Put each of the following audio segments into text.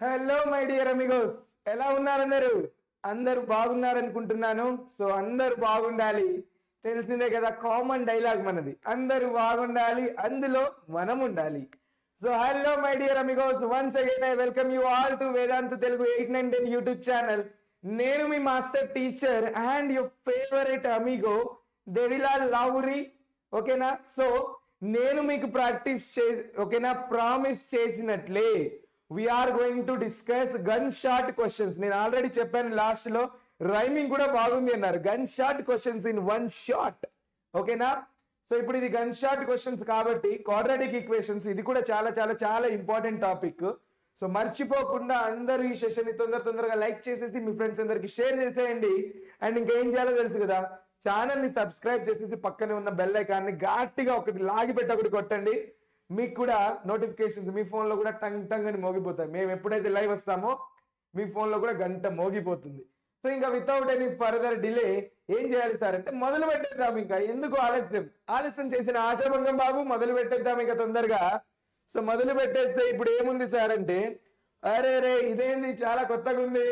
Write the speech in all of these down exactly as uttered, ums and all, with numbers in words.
Hello my dear Amigos, ఎలా ఉన్నారు అందరూ? అందరూ బాగున్నారనుకుంటున్నాను. సో అందరూ బాగుండాలి, తెలిసిందే కదా, కామన్ డైలాగ్ మనది. అందరూ బాగుండాలి, అందులో మనం ఉండాలి. So hello my dear amigos, once again I welcome you all to Vedantu Telugu eight nine ten YouTube channel. నేను మీ master teacher and your favourite amigo Devilal Lavuri. ఓకేనా? సో నేను మీకు ప్రాక్టీస్ చే ఓకేనా ప్రామిస్ చేసినట్లే we are going to discuss gun shot questions. నేను already చెప్పాను లాస్ట్ లో, రైమింగ్ కూడా బాగుంది అన్నారు. Gun shot questions in one shot. ఓకేనా? సో ఇప్పుడు ఇది గన్ షాట్ క్వశ్చన్స్ కాబట్టి క్వాడ్రాటిక్ ఈక్వేషన్స్, ఇది కూడా చాలా చాలా చాలా ఇంపార్టెంట్ టాపిక్. సో మర్చిపోకుండా అందరూ ఈ సెషన్ ని తొందర తొందరగా లైక్ చేసేసి మీ ఫ్రెండ్స్ అందరికి షేర్ చేసేయండి. అండ్ ఇంకేం చేయాలో తెలుసు కదా, ఛానల్ ని సబ్స్క్రైబ్ చేసేసి పక్కనే ఉన్న బెల్ ఐకాన్ ని గట్టిగా ఒకటి లాగి పెట్టి ఒకటి కొట్టండి. మీకు కూడా నోటిఫికేషన్స్ మీ ఫోన్ లో కూడా టంగ్ టంగ్ అని మోగిపోతాయి. మేము ఎప్పుడైతే లైవ్ వస్తామో మీ ఫోన్ లో కూడా గంట మోగిపోతుంది. సో ఇంకా వితౌట్ ఎనీ ఫర్దర్ డిలే ఏం చేయాలి సార్ అంటే మొదలు పెట్టేద్దాం. ఇంకా ఎందుకు ఆలస్యం ఆలస్యం చేసిన ఆశాభంగం బాబు, మొదలు పెట్టేద్దాం ఇంకా తొందరగా. సో మొదలు పెట్టేస్తే ఇప్పుడు ఏముంది సార్ అంటే, అరే రే ఇదేంది చాలా కొత్తగా ఉంది.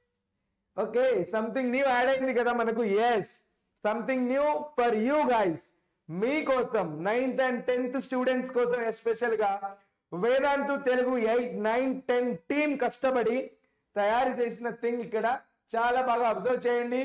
ఓకే, సంథింగ్ న్యూ యాడ్ అయింది కదా మనకు. Yes, something new for you guys, మీకోసం నైన్త్ అండ్ టెన్త్ స్టూడెంట్స్ కోసం ఎస్పెషల్ గా Vedantu Telugu eight nine ten team కష్టపడి తయారు చేసిన థింగ్ ఇక్కడ చాలా బాగా అబ్జర్వ్ చేయండి.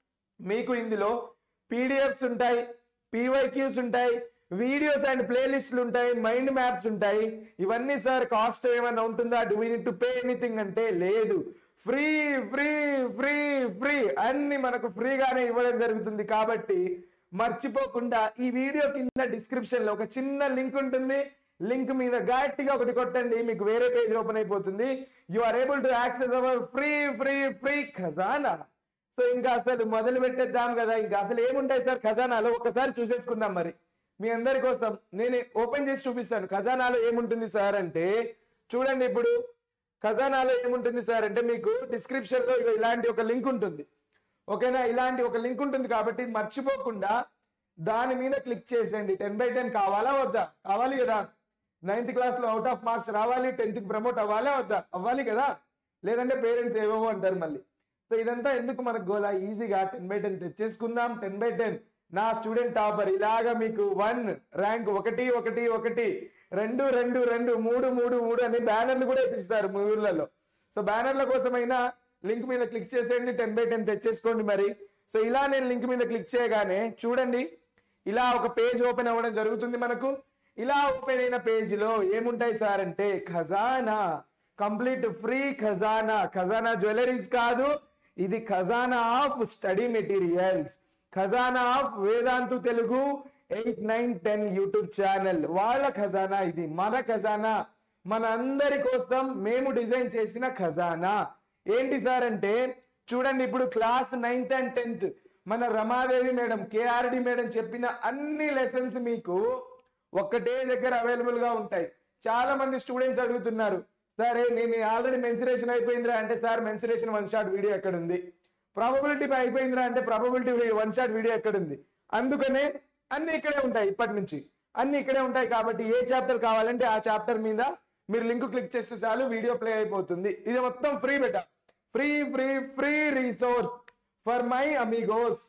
మీకు ఇందులో పీడిఎఫ్స్ ఉంటాయి, పీవైక్యూస్ ఉంటాయి, వీడియోస్ అండ్ ప్లేలిస్ట్లు ఉంటాయి, మైండ్ మ్యాప్స్ ఉంటాయి. ఇవన్నీ సార్ కాస్ట్ ఏమైనా ఉంటుందా, do we need to pay anything అంటే లేదు. ఫ్రీ ఫ్రీ ఫ్రీ ఫ్రీ అన్ని మనకు ఫ్రీగానే ఇవ్వడం జరుగుతుంది. కాబట్టి మర్చిపోకుండా ఈ వీడియో కింద డిస్క్రిప్షన్ లో ఒక చిన్న లింక్ ఉంటుంది. లింక్ మీద గట్టిగా ఒకటి కొట్టండి, మీకు వేరే పేజ్ ఓపెన్ అయిపోతుంది. You are able to access our free free free ఖజానా. సో ఇంకా అసలు మొదలు పెట్టేద్దాం కదా. ఇంకా అసలు ఏముంటాయి సార్ ఖజానాలో ఒకసారి చూసేసుకుందాం. మరి మీ అందరి కోసం నేను ఓపెన్ చేసి చూపిస్తాను ఖజానాలో ఏముంటుంది సార్ అంటే. చూడండి, ఇప్పుడు ఖజానాలో ఏముంటుంది సార్ అంటే మీకు డిస్క్రిప్షన్ లో ఇలాంటి ఒక లింక్ ఉంటుంది. ఓకేనా? ఇలాంటి ఒక లింక్ ఉంటుంది కాబట్టి మర్చిపోకుండా దాని మీద క్లిక్ చేసేయండి. టెన్ బై టెన్ కావాలా వద్దా? కావాలి కదా. నైన్త్ క్లాస్ లో అవుట్ ఆఫ్ మార్క్స్ రావాలి, టెన్త్ కి ప్రమోట్ అవ్వాలా వద్దా? అవ్వాలి కదా. లేదంటే పేరెంట్స్ ఏవేవో అంటారు మళ్ళీ. సో ఇదంతా ఎందుకు మనకు గోలా, ఈజీగా టెన్ బై టెన్ తెచ్చేసుకుందాం. టెన్ బై టెన్ నా స్టూడెంట్ టాపర్ ఇలాగా మీకు వన్ ర్యాంక్ ఒకటి ఒకటి ఒకటి రెండు రెండు రెండు మూడు మూడు మూడు అని బ్యానర్లు కూడా ఇస్తారు మీ ఊర్లలో. సో బ్యానర్ల కోసమైనా లింక్ మీద క్లిక్ చేసేయండి, టెన్ బై టెన్ తెచ్చేసుకోండి మరి. సో ఇలా నేను లింక్ మీద క్లిక్ చేయగానే చూడండి, ఇలా ఒక పేజ్ ఓపెన్ అవ్వడం జరుగుతుంది మనకు. ఇలా ఓపెన్ అయిన పేజ్ లో ఏముంటాయి సార్ అంటే ఖజానా, కంప్లీట్ ఫ్రీ ఖజానా. ఖజానా జ్యువెలరీస్ కాదు, ఇది ఖజానా ఆఫ్ స్టడీ మెటీరియల్స్, ఖజానా of Vedantu Telugu eight nine ten YouTube channel వాళ్ళ ఖజానా. ఇది మన ఖజానా, మన అందరి కోసం మేము డిజైన్ చేసిన ఖజానా. ఏంటి సార్ అంటే చూడండి, ఇప్పుడు క్లాస్ నైన్త్ అండ్ టెన్త్ మన రమాదేవి మేడం, కేఆర్డి మేడం చెప్పిన అన్ని లెసన్స్ మీకు ఒక్కటే దగ్గర అవైలబుల్ గా ఉంటాయి. చాలా మంది స్టూడెంట్స్ అడుగుతున్నారు, సరే నేను ఆల్రెడీ మెన్సురేషన్ అయిపోయిందిరా అంటే, sir mensuration one shot video ఎక్కడుంది? ప్రాబబిలిటీ అయిపోయిందిరా అంటే, ప్రాబబిలిటీ వన్ షాట్ వీడియో ఎక్కడుంది? అందుకనే అన్ని ఇక్కడే ఉంటాయి, ఇప్పటి నుంచి అన్ని ఇక్కడే ఉంటాయి. కాబట్టి ఏ చాప్టర్ కావాలంటే ఆ చాప్టర్ మీద మీరు లింక్ క్లిక్ చేస్తే చాలు, వీడియో ప్లే అయిపోతుంది. ఇది మొత్తం ఫ్రీ బెట, free free free resource for my amigos.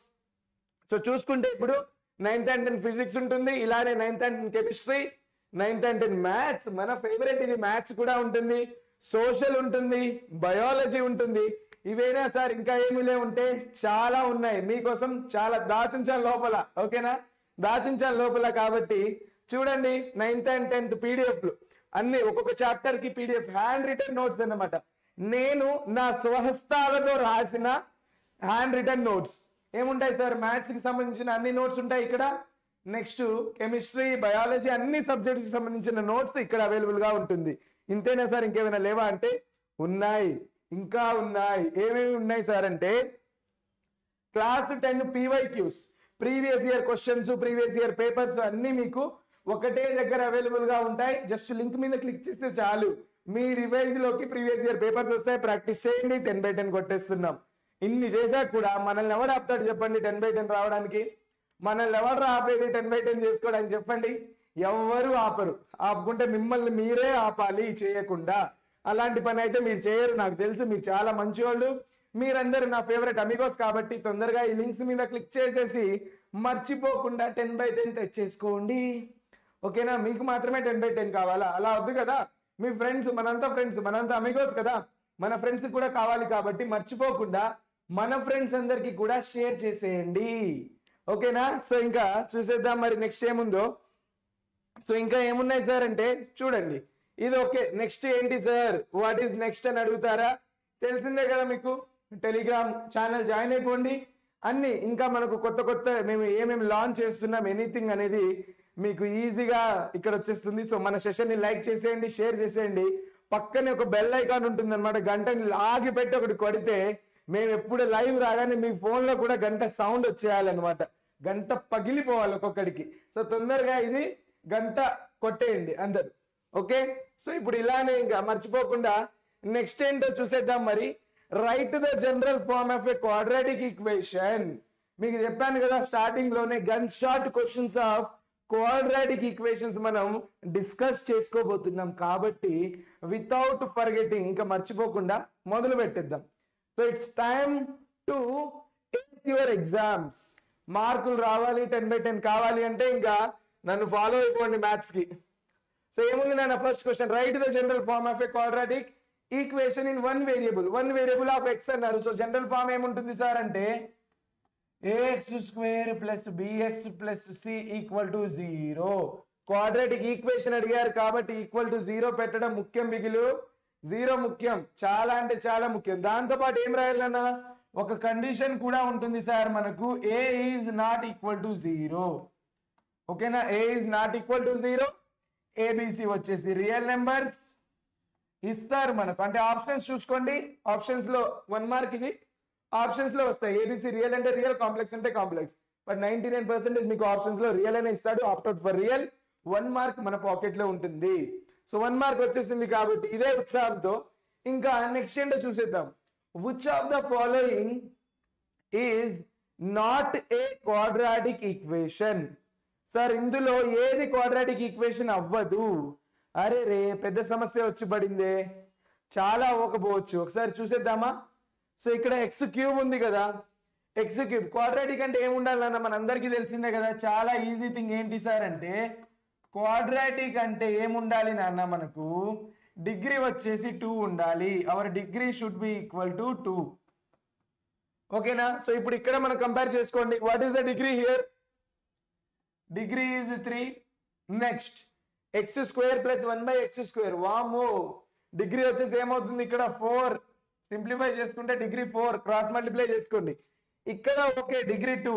So చూసుకుంటే ఇప్పుడు నైన్త్ అండ్ టెన్ ఫిజిక్స్ ఉంటుంది, ఇలానే ninth and ten chemistry, ninth and ten maths, మన ఫేవరెట్ ఇది మ్యాథ్స్ కూడా ఉంటుంది, సోషల్ ఉంటుంది, బయాలజీ ఉంటుంది. ఇవేనా సార్ ఇంకా ఏమి లే ఉంటే చాలా ఉన్నాయి మీకోసం, చాలా దాచించాలి లోపల. ఓకేనా? దాచించాలి లోపల. కాబట్టి చూడండి, నైన్త్ అండ్ టెన్త్ పీడిఎఫ్లు అన్ని, ఒక్కొక్క చాప్టర్ కి పీడిఎఫ్ హ్యాండ్ రిటర్న్ నోట్స్ అన్నమాట. నేను నా స్వహస్తాలతో రాసిన హ్యాండ్ రిటర్న్ నోట్స్ ఏముంటాయి సార్, మ్యాథ్స్ కి సంబంధించిన అన్ని నోట్స్ ఉంటాయి ఇక్కడ. నెక్స్ట్ కెమిస్ట్రీ, బయాలజీ అన్ని సబ్జెక్ట్స్ కి సంబంధించిన నోట్స్ ఇక్కడ అవైలబుల్ గా ఉంటుంది. ఇంతేనా సార్, ఇంకేమైనా లేవా అంటే ఉన్నాయి, ఇంకా ఉన్నాయి. ఏమేమి ఉన్నాయి సార్ అంటే class ten PYQs, previous year questions, previous year papers అన్ని మీకు ఒకటే దగ్గర అవైలబుల్ గా ఉంటాయి. జస్ట్ లింక్ మీద క్లిక్ చేస్తే చాలు, మీ రివైజ్ లోకి ప్రీవియస్ ఇయర్ పేపర్స్ వస్తాయి. ప్రాక్టీస్ చేయండి, టెన్ బై టెన్ కొట్టేస్తున్నాం. ఇన్ని చేశాక కూడా మనల్ని ఎవరు ఆపుతాడు చెప్పండి టెన్ బై టెన్ రావడానికి? మనల్ని ఎవరు ఆపేది టెన్ బై టెన్ చేసుకోవడానికి చెప్పండి? ఎవ్వరు ఆపరు. ఆపుకుంటే మిమ్మల్ని మీరే ఆపాలి చేయకుండా. అలాంటి పని అయితే మీరు చేయరు, నాకు తెలుసు, మీరు చాలా మంచి వాళ్ళు, మీరందరూ నా ఫేవరెట్ అమిగోస్. కాబట్టి తొందరగా ఈ లింక్స్ మీద క్లిక్ చేసేసి మర్చిపోకుండా టెన్ బై టెన్ తెచ్చేసుకోండి. ఓకేనా? మీకు మాత్రమే టెన్ బై టెన్ కావాలా? అలా వద్దు కదా, మీ ఫ్రెండ్స్, మనంతా ఫ్రెండ్స్, మనంతా అమిగోస్ కదా, మన ఫ్రెండ్స్ కూడా కావాలి. కాబట్టి మర్చిపోకుండా మన ఫ్రెండ్స్ అందరికి కూడా షేర్ చేసేయండి. ఓకేనా? సో ఇంకా చూసేద్దాం మరి నెక్స్ట్ ఏముందో. సో ఇంకా ఏమున్నాయి సార్ అంటే చూడండి, ఇది ఓకే. నెక్స్ట్ ఏంటి సార్, వాట్ ఈస్ నెక్స్ట్ అని అడుగుతారా? తెలిసిందే కదా మీకు, టెలిగ్రామ్ ఛానల్ జాయిన్ అయిపోండి. అన్ని ఇంకా మనకు కొత్త కొత్త మేము ఏమేమి లాంచ్ చేస్తున్నాం ఎనీథింగ్ అనేది మీకు ఈజీగా ఇక్కడ వచ్చేస్తుంది. సో మన సెషన్ ని లైక్ చేసేయండి, షేర్ చేసేయండి. పక్కనే ఒక బెల్ ఐకాన్ ఉంటుంది అనమాట, గంటని లాగి పెట్టి ఒకటి కొడితే మేము ఎప్పుడు లైవ్ రాగానే మీ ఫోన్ లో కూడా గంట సౌండ్ వచ్చేయాలన్నమాట, గంట పగిలిపోవాలి ఒక్కొక్కడికి. సో తొందరగా ఇది గంట కొట్టేయండి అందరు. ఓకే? సో ఇప్పుడు ఇలానే ఇంకా మర్చిపోకుండా నెక్స్ట్ ఏంటో చూసేద్దాం మరి. Write the general form of a quadratic equation. మీకు చెప్పాను కదా స్టార్టింగ్ లోనే, gun short questions of quadratic equations మనం డిస్కస్ చేసుకోబోతున్నాం. కాబట్టి వితౌట్ ఫర్గెటింగ్, ఇంకా మర్చిపోకుండా మొదలు పెట్టేద్దాం. So it's time to take your exams. మార్కులు రావాలి, టెన్ బై టెన్ కావాలి అంటే ఇంకా నన్ను ఫాలో అయిపోండి మ్యాథ్స్ కి. సో ఏముంది నాన్న, first question, write the general form of a quadratic equation in one variable. One variable of x అన్నారు. సో జనరల్ ఫార్మ్ ఏముంటుంది సార్ అంటే a x square plus b x plus c equal to zero. Quadratic equation అడిగారు కాబట్టి equal to zero పెట్టడం ముఖ్యం బిగిలు, zero ముఖ్యం, చాలా అంటే చాలా ముఖ్యం. దాంతో పాటు ఏం రాయాలన్నా, ఒక కండిషన్ కూడా ఉంటుంది సార్ మనకు, a is not equal to zero. ఓకేనా? A is not equal to zero, a b c వచ్చేసి రియల్ నెంబర్స్ ఇస్తారు మనకు. అంటే ఆప్షన్స్ చూసుకోండి, ఆప్షన్స్ లో వన్ మార్క్ ఇది ఆప్షన్స్ లో వస్తాయి. ఏబిసి రియల్ అంటే రియల్, కాంప్లెక్స్ అంటే complex. But ninety nine percentage మీకు ఆప్షన్స్ లో రియల్ అనే ఇస్తాడు. Opt out for real, one mark మన పాకెట్ లో ఉంటుంది. సో వన్ మార్క్ వచ్చేసింది కాబట్టి ఇదే ఉత్సాహంతో ఇంకా నెక్స్ట్ ఏంటో చూసేద్దాం. Which of the following is not a quadratic equation. Sir ఇందులో ఏది క్వాడ్రాటిక్ ఈక్వేషన్ అవ్వదు? అరే రే, పెద్ద సమస్య వచ్చి పడిందే, చాలా అవ్వకపోవచ్చు. ఒకసారి చూసేద్దామా? సో ఇక్కడ ఎక్స్ క్యూబ్ ఉంది కదా, ఎక్స్ క్యూబ్ క్వాడ్రాటిక్ అంటే ఏముండాలన్న మనందరికీ తెలిసిందే కదా, చాలా ఈజీ థింగ్. ఏంటి సార్ అంటే క్వాడ్రాటిక్ అంటే ఏముండాలి నాన్న, మనకు డిగ్రీ వచ్చేసి టూ ఉండాలి. Our degree should be equal to two. ఓకేనా? సో ఇప్పుడు ఇక్కడ మనం కంపేర్ చేసుకోండి. What is the degree here? Degree is three. Next x square plus one by x square. వామో, డిగ్రీ వచ్చేసి ఏమవుతుంది ఇక్కడ ఫోర్. సింప్లిఫై చేసుకుంటే డిగ్రీ ఫోర్, క్రాస్ మల్టిప్లై చేసుకోండి. ఇక్కడ okay degree two,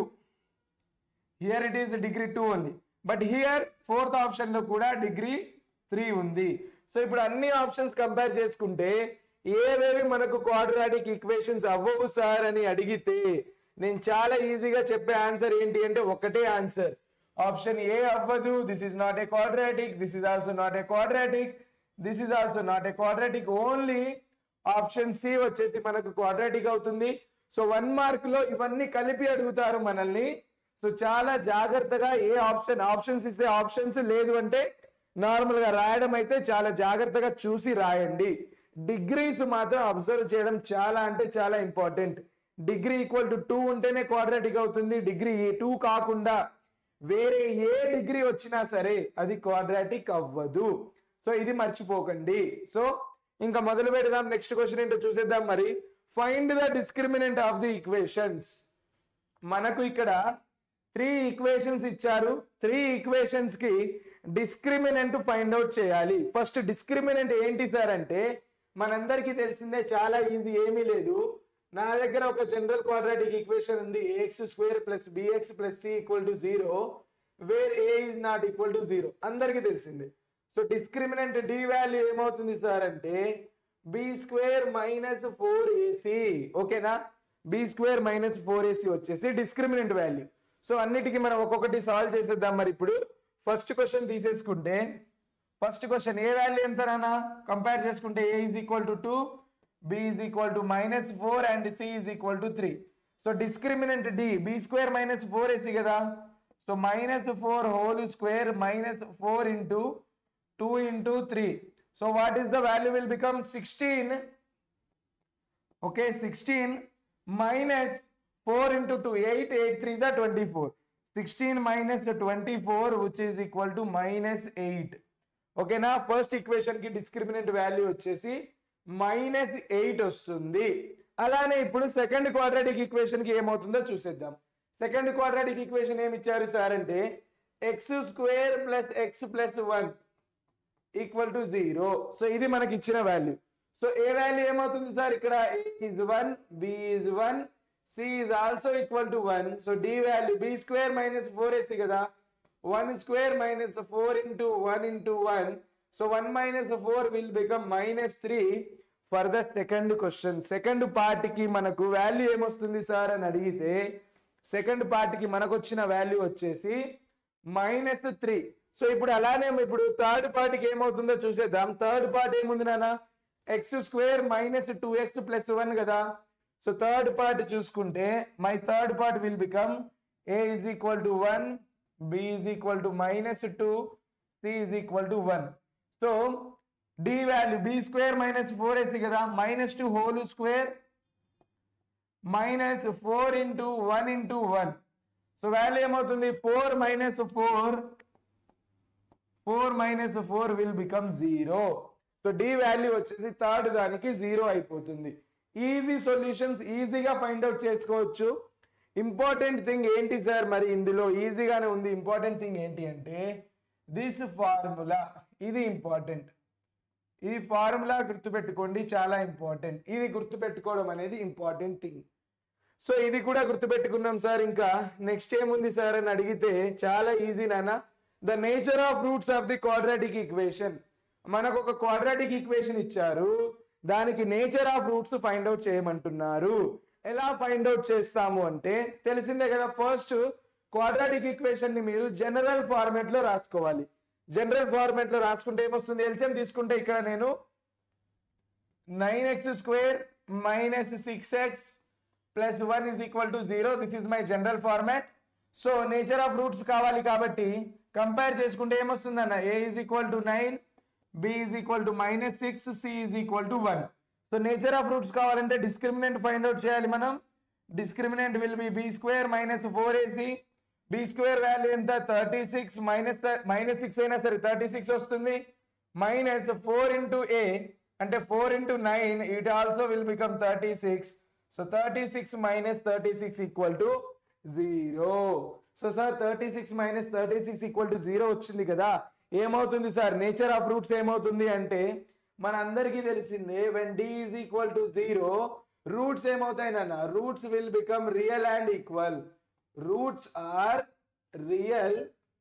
here it is degree two ఉంది. But here fourth option లో కూడా డిగ్రీ త్రీ ఉంది. సో ఇప్పుడు అన్ని ఆప్షన్స్ కంపేర్ చేసుకుంటే ఏవేవి మనకు క్వాడ్రాటిక్ ఈక్వేషన్స్ అవ్వవు సార్ అని అడిగితే నేను చాలా ఈజీగా చెప్పే ఆన్సర్ ఏంటి అంటే ఒకటే ఆన్సర్, ఆప్షన్ ఏ అవ్వదు. This is not a quadratic, this is also not a quadratic, this is also not a quadratic. Only option c వచ్చేసి మనకు క్వాడ్రాటిక్ అవుతుంది. సో వన్ మార్క్ లో ఇవన్నీ కలిపి అడుగుతారు మనల్ని. సో చాలా జాగ్రత్తగా ఏ ఆప్షన్ ఆప్షన్స్ ఇస్తే ఆప్షన్స్, లేదు అంటే నార్మల్ గా రాయడం అయితే చాలా జాగ్రత్తగా చూసి రాయండి. డిగ్రీస్ మాత్రం అబ్జర్వ్ చేయడం చాలా అంటే చాలా important. Degree equal to two ఉంటేనే క్వాడ్రాటిక్ అవుతుంది. డిగ్రీ టూ కాకుండా వేరే ఏ డిగ్రీ వచ్చినా సరే అది క్వాడ్రాటిక్ అవ్వదు. సో ఇది మర్చిపోకండి. సో ఇంకా మొదలు పెడదాం. నెక్స్ట్ క్వశ్చన్ ఏంటో చూసేద్దాం మరి. Find the discriminant of the equations. మనకు ఇక్కడ త్రీ ఈక్వేషన్స్ ఇచ్చారు. త్రీ ఈక్వేషన్స్ కి డిస్క్రిమినెంట్ ఫైండ్ అవుట్ చేయాలి. ఫస్ట్ డిస్క్రిమినెంట్ ఏంటి సార్ అంటే మనందరికీ తెలిసిందే, చాలా ఈజీ, ఏమీ లేదు. నా దగ్గర ఒక జనరల్ క్వాడ్రాటిక్ ఈక్వేషన్ ఉంది, a x square plus b x plus c equal to zero, where a is not equal to zero, అందరికీ తెలిసిందే. సో డిస్క్రిమినెంట్ డి వాల్యూ ఏమవుతుంది సార్ అంటే b square minus four a c. ఓకేనా? B square minus four a c వచ్చేసి discriminant value. So అన్నిటికీ మనం ఒక్కొక్కటి solve చేసేద్దాం. మరి ఇప్పుడు ఫస్ట్ క్వశ్చన్ తీసేసుకుంటే ఫస్ట్ క్వశ్చన్ ఏ వాల్యూ ఎంత నాన్న కంపేర్ చేసుకుంటే a is equal to two, b is equal to minus four and c is equal to three. So discriminant d b square minus four a c కదా. So minus four whole square minus four into two into three. So what is the value will become sixteen. Okay, sixteen minus four into two, eight, eight three is twenty-four. sixteen minus twenty-four which is equal to minus eight. Okay na, first equation ki discriminant value వచ్చేసి minus eight వస్తుంది. అలానే ఇప్పుడు second quadratic equation కి ఏమవుతుందో చూసేద్దాం. Second quadratic equation ఏమి ఇచ్చారు sir అంటే x square plus x plus one equal to zero. So ఇది మనకి ఇచ్చిన వాల్యూ. సో ఏ వాల్యూ ఏమవుతుంది సార్ ఇక్కడ? a is one, b is one, c is also equal to one. So d value b square minus four ac కదా, one square minus four into one into one. So one minus four will become minus three for the second question. Second part కి మనకు value ఏమొస్తుంది sir అని అడిగితే second part కి మనకు వచ్చిన value వచ్చేసి మైనస్ త్రీ. సో ఇప్పుడు అలానే ఇప్పుడు థర్డ్ పార్ట్ కి ఏమవుతుందో చూసేద్దాం. థర్డ్ పార్ట్ ఏముంది నాన్న? X square minus two x plus one కదా. సో థర్డ్ పార్ట్ చూసుకుంటే my third part will become a is equal to one, b is equal to minus two, c is equal to one. So d value b square minus four s కదా, minus two whole square minus four into one into one. So value ఏమవుతుంది? Four minus four, four minus four will become zero. So d value వచ్చేసి third దానికి zero అయిపోతుంది. Easy solutions ఈజీగా find out చేసుకోవచ్చు. Important thing ఏంటి sir మరి ఇందులో? ఈజీగానే ఉంది. ఇంపార్టెంట్ థింగ్ ఏంటి అంటే దిస్ ఫార్ములా, ఇది ఇంపార్టెంట్. ఈ ఫార్ములా గుర్తుపెట్టుకోండి, చాలా ఇంపార్టెంట్. ఇది గుర్తుపెట్టుకోవడం అనేది ఇంపార్టెంట్ థింగ్. సో ఇది కూడా గుర్తుపెట్టుకున్నాం సార్. ఇంకా నెక్స్ట్ ఏముంది సార్ అని అడిగితే చాలా ఈజీ నాన్న. The nature of roots of the quadratic equation. మనకు ఒక క్వాడ్రాటిక్ ఈక్వేషన్ ఇచ్చారు, దానికి nature of roots find out చేయమంటున్నారు. ఎలా ఫైండ్ అవుట్ చేస్తాము అంటే తెలిసిందే కదా, ఫస్ట్ క్వాడ్రాటిక్ ఈక్వేషన్ ని మీరు జనరల్ ఫార్మాట్ లో రాసుకోవాలి. జనరల్ ఫార్మాట్ లో రాసుకుంటే ఏమొస్తుంది? ఎల్సిఎం తీసుకుంటే ఇక్కడ నేను nine x square minus six x plus one is equal to zero. This is my general format. So nature of roots కావాలి కాబట్టి కంపేర్ చేసుకుంటే ఏమొస్తుంది అన్న? A is equal to nine, b is equal to minus six, c is equal to one. So nature of roots కావాలంటే discriminant find out చేయాలి మనం. Discriminant will be b square minus four a c. B square value ఎంత? Thirty six. Minus minus six అయినా సరే thirty six వస్తుంది. Minus four into a అంటే four into nine, it also will become thirty six. So thirty six minus thirty six equal to zero. So sir thirty six minus thirty six equal to zero వచ్చింది కదా. ఏమవుతుంది sir? Nature of roots ఏమవుతుంది అంటే మన అందరికీ తెలిసిందే, when d is equal to zero roots ఏమవుతాయి నాన్న? Roots will become real and equal. Roots are real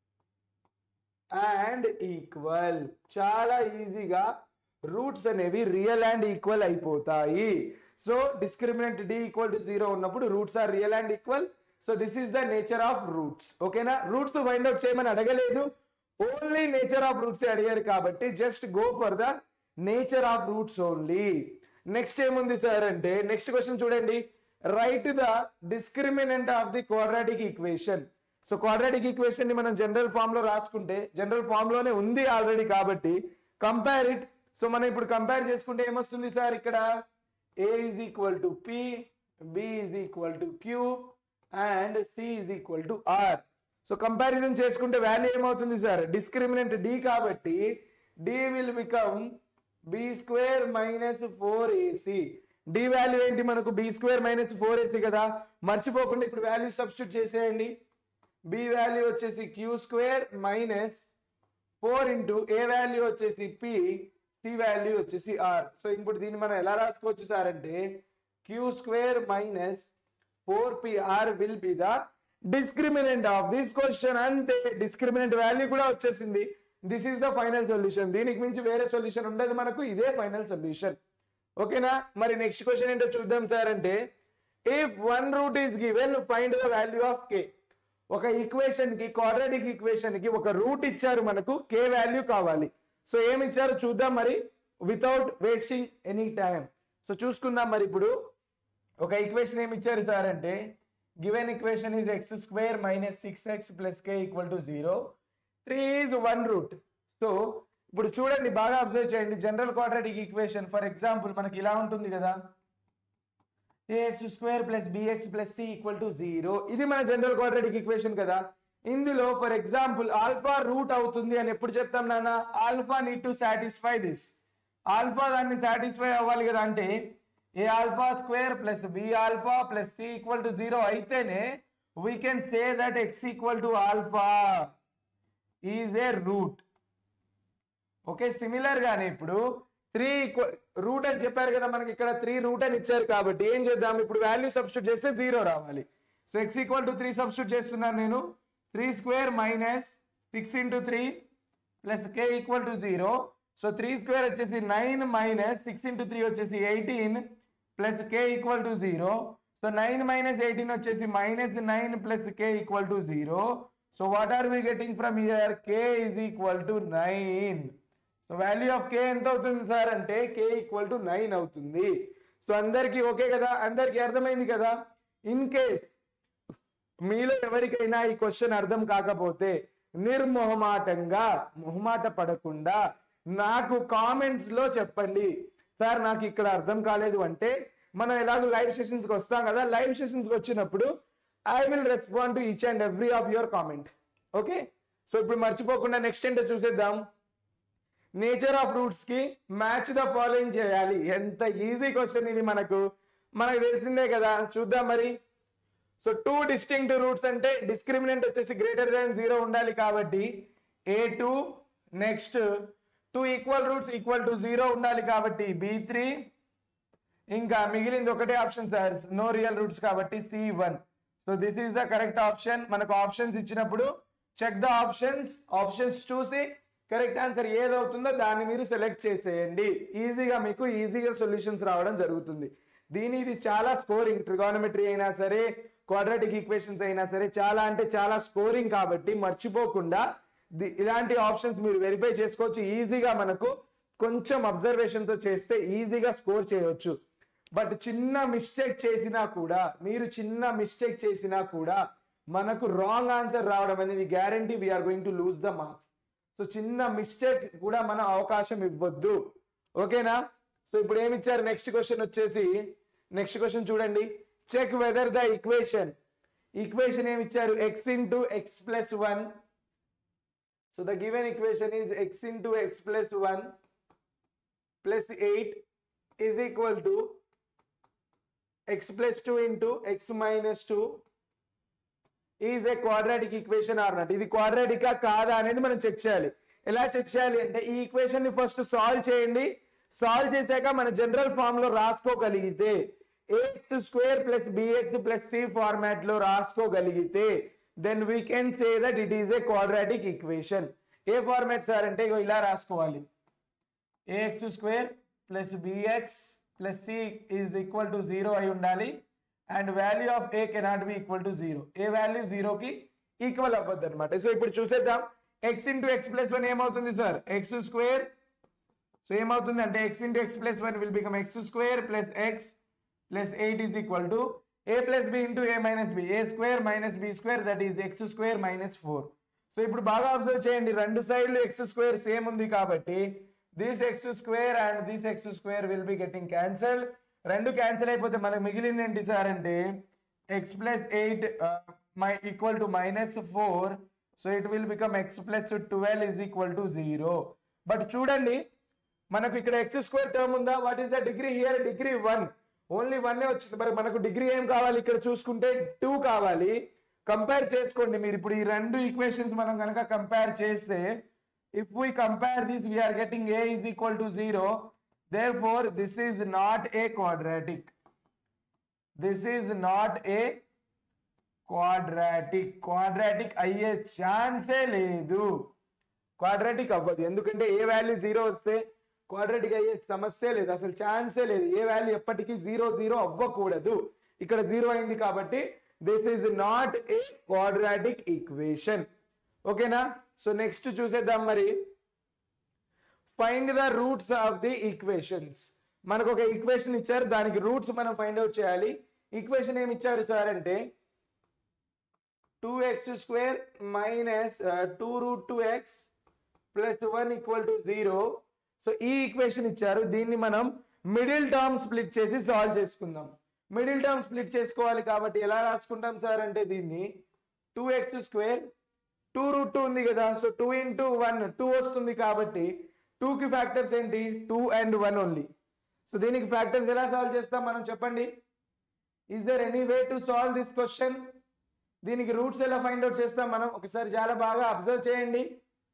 and equal. చాలా ఈజీగా రూట్స్ అనేవి రియల్ అండ్ ఈక్వల్ అయిపోతాయి. So discriminant d equal to zero ఉన్నప్పుడు roots are real and equal. So this is the nature of roots. ఓకేనా? Roots find out చేయమని అడగలేదు, only nature of roots అడిగారు కాబట్టి just go for the nature of roots only. Next ఏముంది sir అంటే next question చూడండి. Write the discriminant of the quadratic equation. So quadratic equation ని మనం జనరల్ ఫామ్ లో రాసుకుంటే జనరల్ ఫామ్ లోనే ఉంది ఆల్రెడీ కాబట్టి కంపేర్ ఇట్. సో మనం ఇప్పుడు కంపేర్ చేసుకుంటే ఏమొస్తుంది సార్? ఇక్కడ a is equal to p, b is equal to q and c is equal to r. So comparison చేసుకుంటే వాల్యూ ఏమవుతుంది సార్? డిస్క్రిమినెంట్ డి కాబట్టి d will become b square minus four a c. D value ఏంటి మనకు? B square minus four a c కదా. మర్చిపోకుండా ఇప్పుడు value substitute చేసేయండి. B value వచ్చేసి q square minus four into a value వచ్చేసి పి, సి వాల్యూ వచ్చేసి ఆర్. సో ఇప్పుడు దీన్ని మనం ఎలా రాసుకోవచ్చు సార్ అంటే q square minus four p r will be the discriminant of this question. అంతే, డిస్క్రిమినెంట్ వాల్యూ కూడా వచ్చేసింది. This is the final solution. దీనికి మించి వేరే సొల్యూషన్ ఉండదు మనకు, ఇదే ఫైనల్ సొల్యూషన్. ఓకేనా? మరి నెక్స్ట్ క్వశ్చన్ ఏంటో చూద్దాం సార్ అంటే if one root is given find the value of k. ఒక ఈక్వేషన్ కి, క్వాడ్రాటిక్ ఈక్వేషన్ కి ఒక రూట్ ఇచ్చారు మనకు, కే వాల్యూ కావాలి. సో ఏమి ఇచ్చారు చూద్దాం మరి, without wasting any time. So చూసుకుందాం మరి. ఇప్పుడు ఒక ఈక్వేషన్ ఏమి ఇచ్చారు సార్ అంటే given equation is x square minus six x plus k equal to zero. Three is one root. So ఇప్పుడు చూడండి బాగా అబ్జర్వ్ చేయండి, general quadratic equation for example మనకి ఇలా ఉంటుంది కదా, a x square plus b x plus c equal to zero. ఇది మన జనరల్ క్వాడ్రాటిక్ ఈక్వేషన్ కదా. ఇందులో ఫర్ ఎగ్జాంపుల్ ఆల్ఫా రూట్ అవుతుంది అని ఎప్పుడు చెప్తాం నాన్న? Alpha need to satisfy this. Alpha దాన్ని సాటిస్ఫై అవ్వాలి కదా, అంటే a alpha square plus b alpha plus c equal to zero అయితేనే we can say that x equal to alpha is a root. Okay, similar గానే ఇప్పుడు three root అని చెప్పారు కదా మనకి, ఇక్కడ త్రీ రూట్ అని ఇచ్చారు కాబట్టి ఏం చేద్దాం, ఇప్పుడు వాల్యూ సబ్స్టిట్యూట్ చేస్తే జీరో రావాలి. So x equal to three substitute చేస్తున్నాను నేను. Three square minus six into three plus k equal to zero. So three square వచ్చేసి nine minus six into three వచ్చేసి eighteen plus k equal to zero. So nine minus eighteen వచ్చేసి minus nine plus k equal to zero. So what are we getting from here? K is equal to nine. So value of k ఎంత అవుతుంది sir అంటే k equal to nine అవుతుంది. So అందరికి okay కదా, అందరికి అర్థమైంది కదా. ఇన్ కేస్ మీలో ఎవరికైనా ఈ క్వశ్చన్ అర్థం కాకపోతే నిర్మోహమాటంగా, మొహమాట పడకుండా నాకు కామెంట్స్ లో చెప్పండి, సార్ నాకు ఇక్కడ అర్థం కాలేదు అంటే. మనం ఎలాగో లైవ్ సెషన్స్ కి వస్తాం కదా, లైవ్ సెషన్స్ కి వచ్చినప్పుడు I will respond to each and every of your comment. Okay, so ఇప్పుడు మర్చిపోకుండా నెక్స్ట్ ఏంటో చూసేద్దాం. నేచర్ ఆఫ్ రూట్స్ కి మ్యాచ్ ద ఫాలోయింగ్ చేయాలి. ఎంత ఈజీ క్వశ్చన్ ఇది, మనకు మనకు తెలిసిందే కదా. చూద్దాం మరి. సో టూ డిస్టింక్ట్ రూట్స్ అంటే డిస్క్రిమినెంట్ వచ్చేసి గ్రేటర్ దాన్ జీరో ఉండాలి కాబట్టి A two, next two equal roots equal to zero ఉండాలి కాబట్టి బి త్రీ, ఇంకా మిగిలింది ఒకటే option sir, no real roots కాబట్టి C one. So this is the correct option. మనకు ఆప్షన్స్ ఇచ్చినప్పుడు చెక్ ద ఆప్షన్స్, ఆప్షన్స్ చూసి కరెక్ట్ ఆన్సర్ ఏదవుతుందో దాన్ని మీరు సెలెక్ట్ చేసేయండి. ఈజీగా మీకు ఈజీగా సొల్యూషన్స్ రావడం జరుగుతుంది. దీని ఇది చాలా స్కోరింగ్, ట్రిగానోమెట్రీ అయినా సరే, క్వాడ్రాటిక్ ఈక్వేషన్స్ అయినా సరే, చాలా అంటే చాలా స్కోరింగ్ కాబట్టి మర్చిపోకుండా ఇలాంటి ఆప్షన్స్ మీరు వెరిఫై చేసుకోవచ్చు. ఈజీగా మనకు కొంచెం అబ్జర్వేషన్ తో చేస్తే ఈజీగా స్కోర్ చేయవచ్చు. బట్ చిన్న మిస్టేక్ చేసినా కూడా, మీరు చిన్న మిస్టేక్ చేసినా కూడా మనకు రాంగ్ ఆన్సర్ రావడం అనేది guarantee, we are going to lose the marks. So చిన్న మిస్టేక్ కూడా మనం అవకాశం ఇవ్వద్దు. ఓకేనా? సో ఇప్పుడు ఏమి ఇచ్చారు, నెక్స్ట్ క్వశ్చన్ వచ్చేసి, నెక్స్ట్ క్వశ్చన్ చూడండి. Check whether the equation, equation ఏమి ఇచ్చారు, x into x plus one. So the given equation is x into x plus one plus eight is equal to x plus two into x minus two is a quadratic equation or not. ఇది క్వాడ్రాటికా కాదా అనేది మనం check చేయాలి. ఎలా check చేయాలి అంటే ఈ equation ని ఫస్ట్ సాల్వ్ చేయండి. సాల్వ్ చేశాక మన జనరల్ ఫామ్ లో రాసుకోగలిగితే, a x square plus b x plus c format లో రాసుకోగలిగితే then we can say that it is a quadratic equation. A format sir అంటే ఇలా రాసుకోవాలి, a x square plus b x plus c is equal to zero అయి ఉండాలి. And value of a cannot be equal to zero, a value జీరోకి equal అవ్వద్దు అనమాట. So ఇప్పుడు చూసేద్దాం. X into x plus one ఏమవుతుంది సార్, ఎక్స్ స్క్వేర్. సో ఏమవుతుంది అంటే x into x plus one will become x square plus x plus eight is equal to a plus b into a minus b, a square minus b square that is x square minus four. So ఇప్పుడు బాగా observe చేయండి, రెండు సైడ్లు X square same ఉంది కాబట్టి this x square and this x square will be getting cancel. రెండు cancel అయిపోతే మనకు మిగిలింది ఏంటి సార్ అంటే x plus eight my equal to minus four. So it will become x plus twelve is equal to zero. But చూడండి మనకు ఇక్కడ x square term ఉందా, what is the degree here, degree one, only one వచ్చింది. మరి మనకు degree ఏం కావాలి, ఇక్కడ చూసుకుంటే టూ కావాలి. కంపేర్ చేసుకోండి మీరు. ఇప్పుడు ఈ రెండు ఈక్వేషన్స్ మనం కనుక కంపేర్ చేస్తే, if we compare this we are getting a is equal to zero. Therefore, this is not a quadratic. This is not a quadratic. Quadratic అయ్యే ఛాన్సే లేదు. క్వాడ్రాటిక్ అవ్వదు, ఎందుకంటే ఏ వాల్యూ జీరో వస్తే క్వాడ్రాటిక్ అయ్యే సమస్య లేదు, అసలు ఛాన్సే లేదు. ఏ వాల్యూ ఎప్పటికీ జీరో జీరో అవ్వకూడదు. ఇక్కడ జీరో అయింది కాబట్టి this is not a quadratic equation. ఓకేనా? సో నెక్స్ట్ చూసేద్దాం మరి. Find the roots of the equations. మనకు ఒక ఈక్వేషన్ ఇచ్చారు, దానికి రూట్స్ మనం ఫైండ్ అవుట్ చేయాలి. ఈక్వేషన్ ఏమి ఇచ్చారు సార్ అంటే two x square minus two root two x plus one equal to zero. So ఈ ఈక్వేషన్ ఇచ్చారు, దీన్ని మనం మిడిల్ టర్మ్ స్ప్లిట్ చేసి సాల్వ్ చేసుకుందాం. మిడిల్ టర్మ్ స్ప్లిట్ చేసుకోవాలి కాబట్టి ఎలా రాసుకుంటాం సార్ అంటే దీన్ని two x square, two root two ఉంది కదా, so two into one two వస్తుంది కాబట్టి టూకి ఫ్యాక్టర్స్ ఏంటి two and one only. So దీనికి ఫ్యాక్టర్స్ ఎలా సాల్వ్ చేస్తాం మనం చెప్పండి. Is there any way to solve this question? దీనికి రూట్స్ ఎలా ఫైండ్ అవుట్ చేస్తాం మనం ఒకసారి చాలా బాగా అబ్జర్వ్ చేయండి.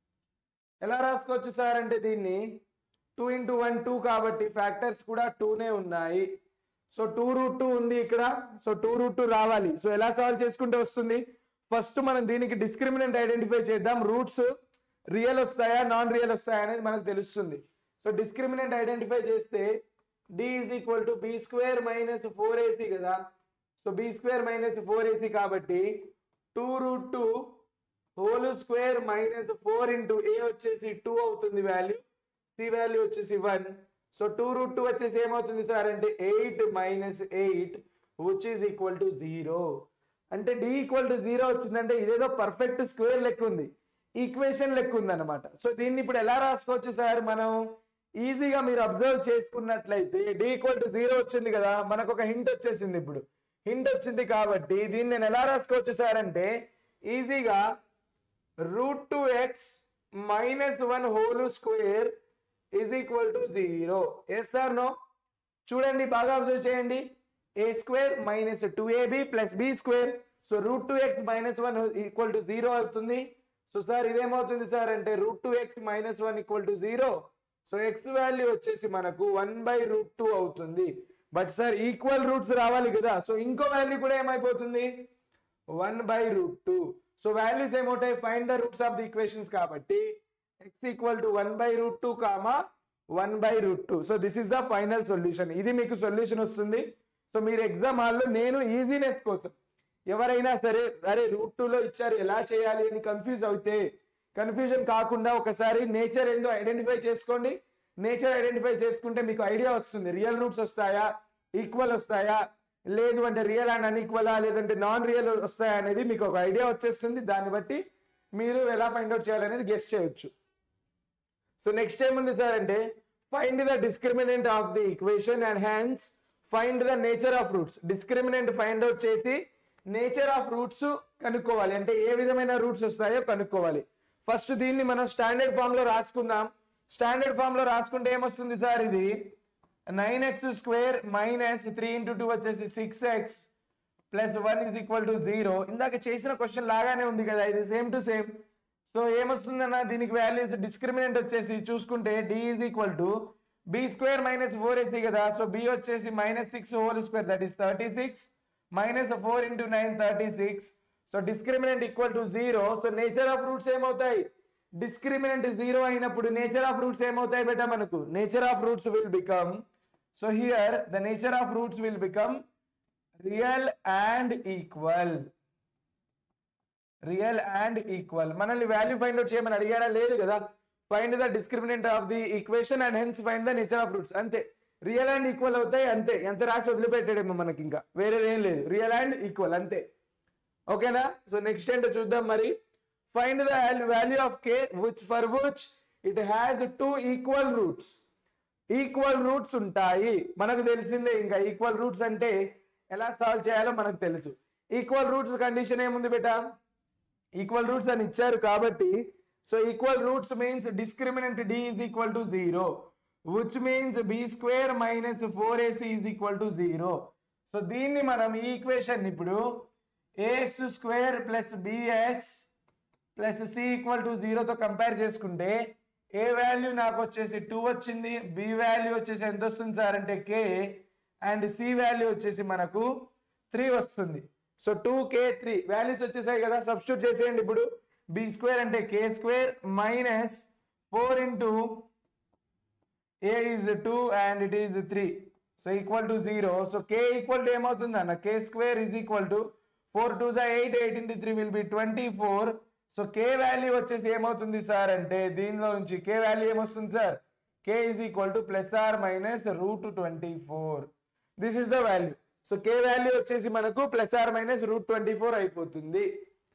ఎలా రాసుకోవచ్చు సార్ అంటే దీన్ని టూ ఇంటూ వన్ టూ కాబట్టి ఫ్యాక్టర్స్ కూడా టూనే ఉన్నాయి. సో టూ రూట్ టూ ఉంది ఇక్కడ, సో టూ రూట్ టూ రావాలి. సో ఎలా సాల్వ్ చేసుకుంటే వస్తుంది? ఫస్ట్ మనం దీనికి డిస్క్రిమినెంట్ ఐడెంటిఫై చేద్దాం. రూట్స్ రియల్ వస్తాయా నాన్ రియల్ వస్తాయా అనేది మనకు తెలుస్తుంది. సో డిస్క్రిమినెంట్ ఐడెంటిఫై చేస్తే d is equal to b square minus four a c కదా. So b square minus four a c కాబట్టి two root two whole square minus four into a వచ్చేసి two అవుతుంది వాల్యూ, సి వాల్యూ వచ్చేసి one. So two root two వచ్చేసి ఏమవుతుంది sir అంటే eight minus eight which is equal to zero. అంటే d equal to zero వచ్చిందంటే ఇదేదో perfect square లెక్క ఉంది, ఈక్వేషన్ లెక్క ఉంది అనమాట. సో దీన్ని ఇప్పుడు ఎలా రాసుకోవచ్చు సార్ మనం? ఈజీగా మీరు అబ్జర్వ్ చేసుకున్నట్లయితే డి ఈక్వల్ టు జీరో వచ్చింది కదా, మనకు ఒక హింట్ వచ్చేసింది. ఇప్పుడు హింట్ వచ్చింది కాబట్టి దీన్ని నేను ఎలా రాసుకోవచ్చు సార్ అంటే ఈజీగా root two x minus one whole square is equal to zero. Yes sir no? చూడండి బాగా అబ్జర్వ్ చేయండి. A square minus two a b plus b square, so root two x minus one equal to zero అవుతుంది. So sir ఇదేమవుతుంది sir అంటే root two x minus one equal to zero. So x value వచ్చేసి మనకు one by root two అవుతుంది. But sir equal roots రావాలి కదా, so ఇంకో value కూడా ఏమైపోతుంది one by root two. So values ఏమవుతాయి find the roots of the equations కాబట్టి x equal to one by root two comma one by root two. So this is the final solution. ఇది మీకు solution వస్తుంది. So మీరు exam హాల్లో నేను easiness కోసం ఎవరైనా సరే అరే రూట్ టూలో ఇచ్చారు ఎలా చేయాలి అని కన్ఫ్యూజ్ అవుతే కన్ఫ్యూజన్ కాకుండా ఒకసారి నేచర్ ఏందో ఐడెంటిఫై చేసుకోండి. నేచర్ ఐడెంటిఫై చేసుకుంటే మీకు ఐడియా వస్తుంది రియల్ రూట్స్ వస్తాయా, ఈక్వల్ వస్తాయా, లేదు అంటే రియల్ అండ్ అన్ఈక్వలా, లేదంటే నాన్ రియల్ వస్తాయా అనేది మీకు ఒక ఐడియా వచ్చేస్తుంది. దాన్ని బట్టి మీరు ఎలా ఫైండ్ అవుట్ చేయాలనేది గెస్ చేయొచ్చు. సో నెక్స్ట్ ఏముంది సార్ అంటే find the discriminant of the equation and hence find the nature of roots. Discriminant find out చేసి నేచర్ ఆఫ్ రూట్స్ కనుక్కోవాలి, అంటే ఏ విధమైన రూట్స్ వస్తాయో కనుక్కోవాలి. ఫస్ట్ దీన్ని మనం స్టాండర్డ్ ఫామ్ లో రాసుకుందాం. స్టాండర్డ్ ఫామ్ లో రాసుకుంటే ఏమొస్తుంది సార్ ఇది nine x square minus three into two వచ్చేసి six x plus one is equal to zero. ఇందాక చేసిన క్వశ్చన్ లాగానే ఉంది కదా, ఇది సేమ్ టు సేమ్. సో ఏమొస్తుందన్న దీనికి వాల్యూస్ డిస్క్రిమినెంట్ వచ్చేసి చూసుకుంటే d is equal to b square minus four a c కదా, సో బి వచ్చేసి minus six whole square that is thirty six minus four into nine thirty six. So discriminant equal to zero. So nature of roots ఏమవుతాయి discriminant zero అయినప్పుడు nature of roots ఏమవుతాయి బేటా మనకు nature of roots will become, so here the nature of roots will become real and equal. Real and equal మనల్ని value find out చేయమని అడిగారా? లేదు కదా. Find the discriminant of the equation and hence find the nature of roots. అంతే, real and equal అవుతాయి అంతే. ఎంత రాసి వదిలిపెట్టాడేమో మనకి, ఇంకా వేరేది ఏం లేదు. రియల్ అండ్ ఈక్వల్ అంతే. ఓకేనా? సో నెక్స్ట్ ఏంటో చూద్దాం మరి. Find the value of k which for which it has two equal roots. Equal roots ఉంటాయి మనకు తెలిసిందే. ఇంకా ఈక్వల్ రూట్స్ అంటే ఎలా సాల్వ్ చేయాలో మనకు తెలుసు. ఈక్వల్ రూట్స్ కండిషన్ ఏముంది బేటా? ఈక్వల్ రూట్స్ అని ఇచ్చారు కాబట్టి, so equal roots means discriminant d is equal to zero, which means b square minus four a c is equal to zero. So దీన్ని మనం ఈ ఈక్వేషన్ ఇప్పుడు ax square plus bx plus c equal to zero తో compare చేసుకుంటే a value నాకు వచ్చేసి two వచ్చింది, b value వచ్చేసి ఎంత వస్తుంది సార్ అంటే k, అండ్ c వాల్యూ వచ్చేసి మనకు త్రీ వస్తుంది. So two k three values వచ్చేసాయి కదా, సబ్స్టిట్యూట్ చేసేయండి. ఇప్పుడు b స్క్వేర్ అంటే k square minus four into a is two and it is three, so equal to zero. So k equal to ఏమవుతుంది అన్న k square is equal to four twos are eight, eight into three will be twenty-four. So k value వచ్చేసి ఏమవుతుంది sir అంటే దీనిలో నుంచి k value ఏమొస్తుంది sir k is equal to plus or minus root twenty-four. this is the value. So k value వచ్చేసి మనకు plus or minus root twenty-four అయిపోతుంది.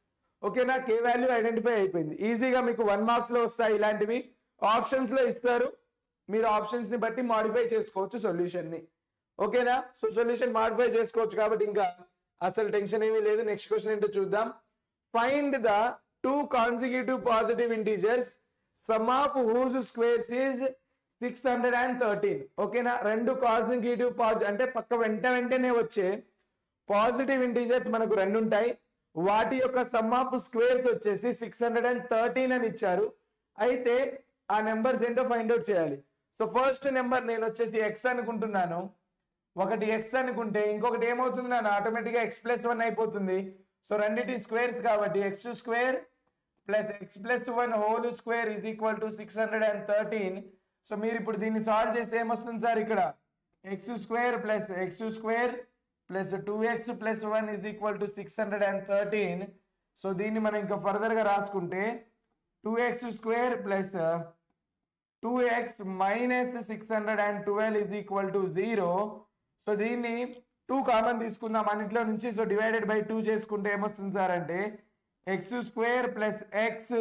ఓకేనా, కే వాల్యూ ఐడెంటిఫై అయిపోయింది. ఈజీగా మీకు వన్ మార్క్స్ లో వస్తాయి ఇలాంటివి, ఆప్షన్స్ లో ఇస్తారు, మీరు ఆప్షన్స్ ని బట్టి మాడిఫై చేసుకోవచ్చు సొల్యూషన్ ని. ఓకేనా, సో సొల్యూషన్ మాడిఫై చేసుకోవచ్చు కాబట్టి ఇంకా అసలు టెన్షన్ ఏమీ లేదు. నెక్స్ట్ క్వశ్చన్ ఏంటో చూద్దాం. Find the two consecutive positive integers sum of whose squares is six hundred and thirteen. ఓకేనా, రెండు కాన్సిక్యూటివ్ పాజిటివ్ అంటే పక్క వెంట వెంటనే వచ్చే పాజిటివ్ ఇంటీజర్స్ మనకు రెండు ఉంటాయి, వాటి యొక్క సమ్ ఆఫ్ స్క్వేర్స్ వచ్చేసి సిక్స్ హండ్రెడ్ అండ్ థర్టీన్ అని ఇచ్చారు. అయితే ఆ నెంబర్స్ ఏంటో ఫైండ్ అవుట్ చేయాలి. సో ఫస్ట్ నెంబర్ నేను వచ్చేసి ఎక్స్ అనుకుంటున్నాను, ఒకటి ఎక్స్ అనుకుంటే ఇంకొకటి ఏమవుతుంది నాన్న, ఆటోమేటిక్గా ఎక్స్ ప్లస్ వన్ అయిపోతుంది. సో రెండింటి స్క్వేర్స్ కాబట్టి x square plus x plus one whole square is equal to six hundred and thirteen. So మీరు ఇప్పుడు దీన్ని సాల్వ్ చేస్తే ఏమొస్తుంది సార్, ఇక్కడ x square plus x square plus two x plus one is equal to six hundred and thirteen. So దీన్ని మనం ఇంకా ఫర్దర్గా రాసుకుంటే two x square plus two x minus six hundred and twelve is equal to zero. So దీన్ని two common తీసుకుందాం అన్నింటిలో నుంచి. So divided by two చేసుకుంటే ఏమొస్తుంది సార్ అంటే x square plus x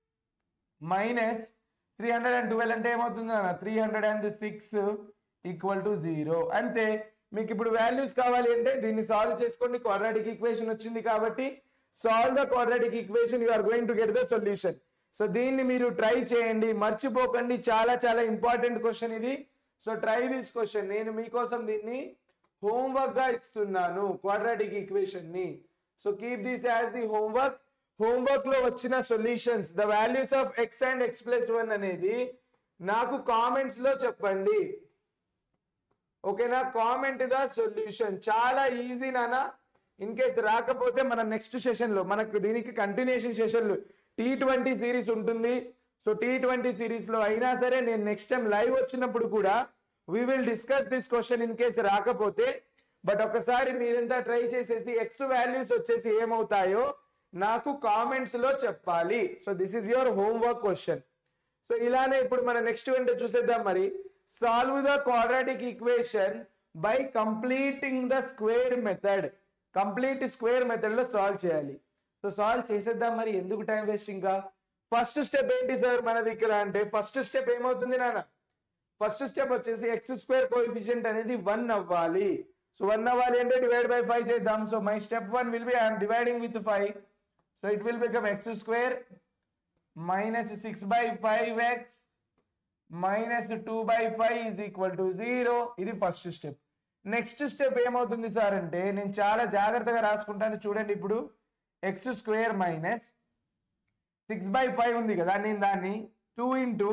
minus three hundred and twelve అంటే ఏమవుతుంది అన్న three hundred and six equal to zero. అంతే, మీకు ఇప్పుడు వాల్యూస్ కావాలి అంటే దీన్ని సాల్వ్ చేసుకోండి. క్వాడ్రాటిక్ ఈక్వేషన్ వచ్చింది కాబట్టి solve the quadratic equation, you are going to get the solution. So దీన్ని మీరు ట్రై చేయండి, మర్చిపోకండి, చాలా చాలా ఇంపార్టెంట్ క్వశ్చన్ ఇది. సో ట్రై దిస్ క్వశ్చన్, నేను మీకోసం దీన్ని హోంవర్క్ గా ఇస్తున్నాను క్వాడ్రాటిక్ ఈక్వేషన్ ని. So keep this as the homework. Homework లో వచ్చిన solutions, the values of x and x plus one అనేది నాకు కామెంట్స్ లో చెప్పండి. ఓకేనా, కామెంట్ ద సొల్యూషన్. చాలా ఈజీ నానా. ఇన్ కేస్ రాకపోతే మన నెక్స్ట్ సెషన్ లో మనకు దీనికి కంటిన్యూషన్ సెషన్లు టీ ట్వంటీ సిరీస్ ఉంటుంది. సో టీ ట్వంటీ సిరీస్ లో అయినా సరే నేను నెక్స్ట్ టైం లైవ్ వచ్చినప్పుడు కూడా we will discuss this question in case రాకపోతే. బట్ ఒకసారి మీరంతా ట్రై చేసేసి ఎక్స్ వాల్యూస్ వచ్చేసి ఏమవుతాయో నాకు కామెంట్స్ లో చెప్పాలి. So this is your homework question. So ఇలానే ఇప్పుడు మన నెక్స్ట్ ఏంటో చూసేద్దాం. మరి solve the quadratic equation by completing the square method. Complete square method లో సాల్వ్ చేయాలి. సో సాల్వ్ చేసేద్దాం. మరి ఎందుకు టైం వేస్ట్, ఇంకా ఫస్ట్ స్టెప్ ఏంటి సార్ మనది ఇక్కడ అంటే ఫస్ట్ స్టెప్ ఏమవుతుంది నాన్న, ఫస్ట్ స్టెప్ వచ్చేసి ఎక్స్ స్క్వేర్ కోఎఫిషియంట్ అనేది వన్ అవ్వాలి. సో వన్ అవ్వాలి అంటే డివైడ్ బై ఫైవ్ చేద్దాం. So my step one will be I'm dividing with five. So it will become x square minus six by five x minus two by five is equal to zero. ఇది first step. Next step ఏమవుతుంది sir అంటే నేను చాలా జాగ్రత్తగా రాసుకుంటాను చూడండి. ఇప్పుడు x square minus six by five ఉంది కదా, నేను దాన్ని two into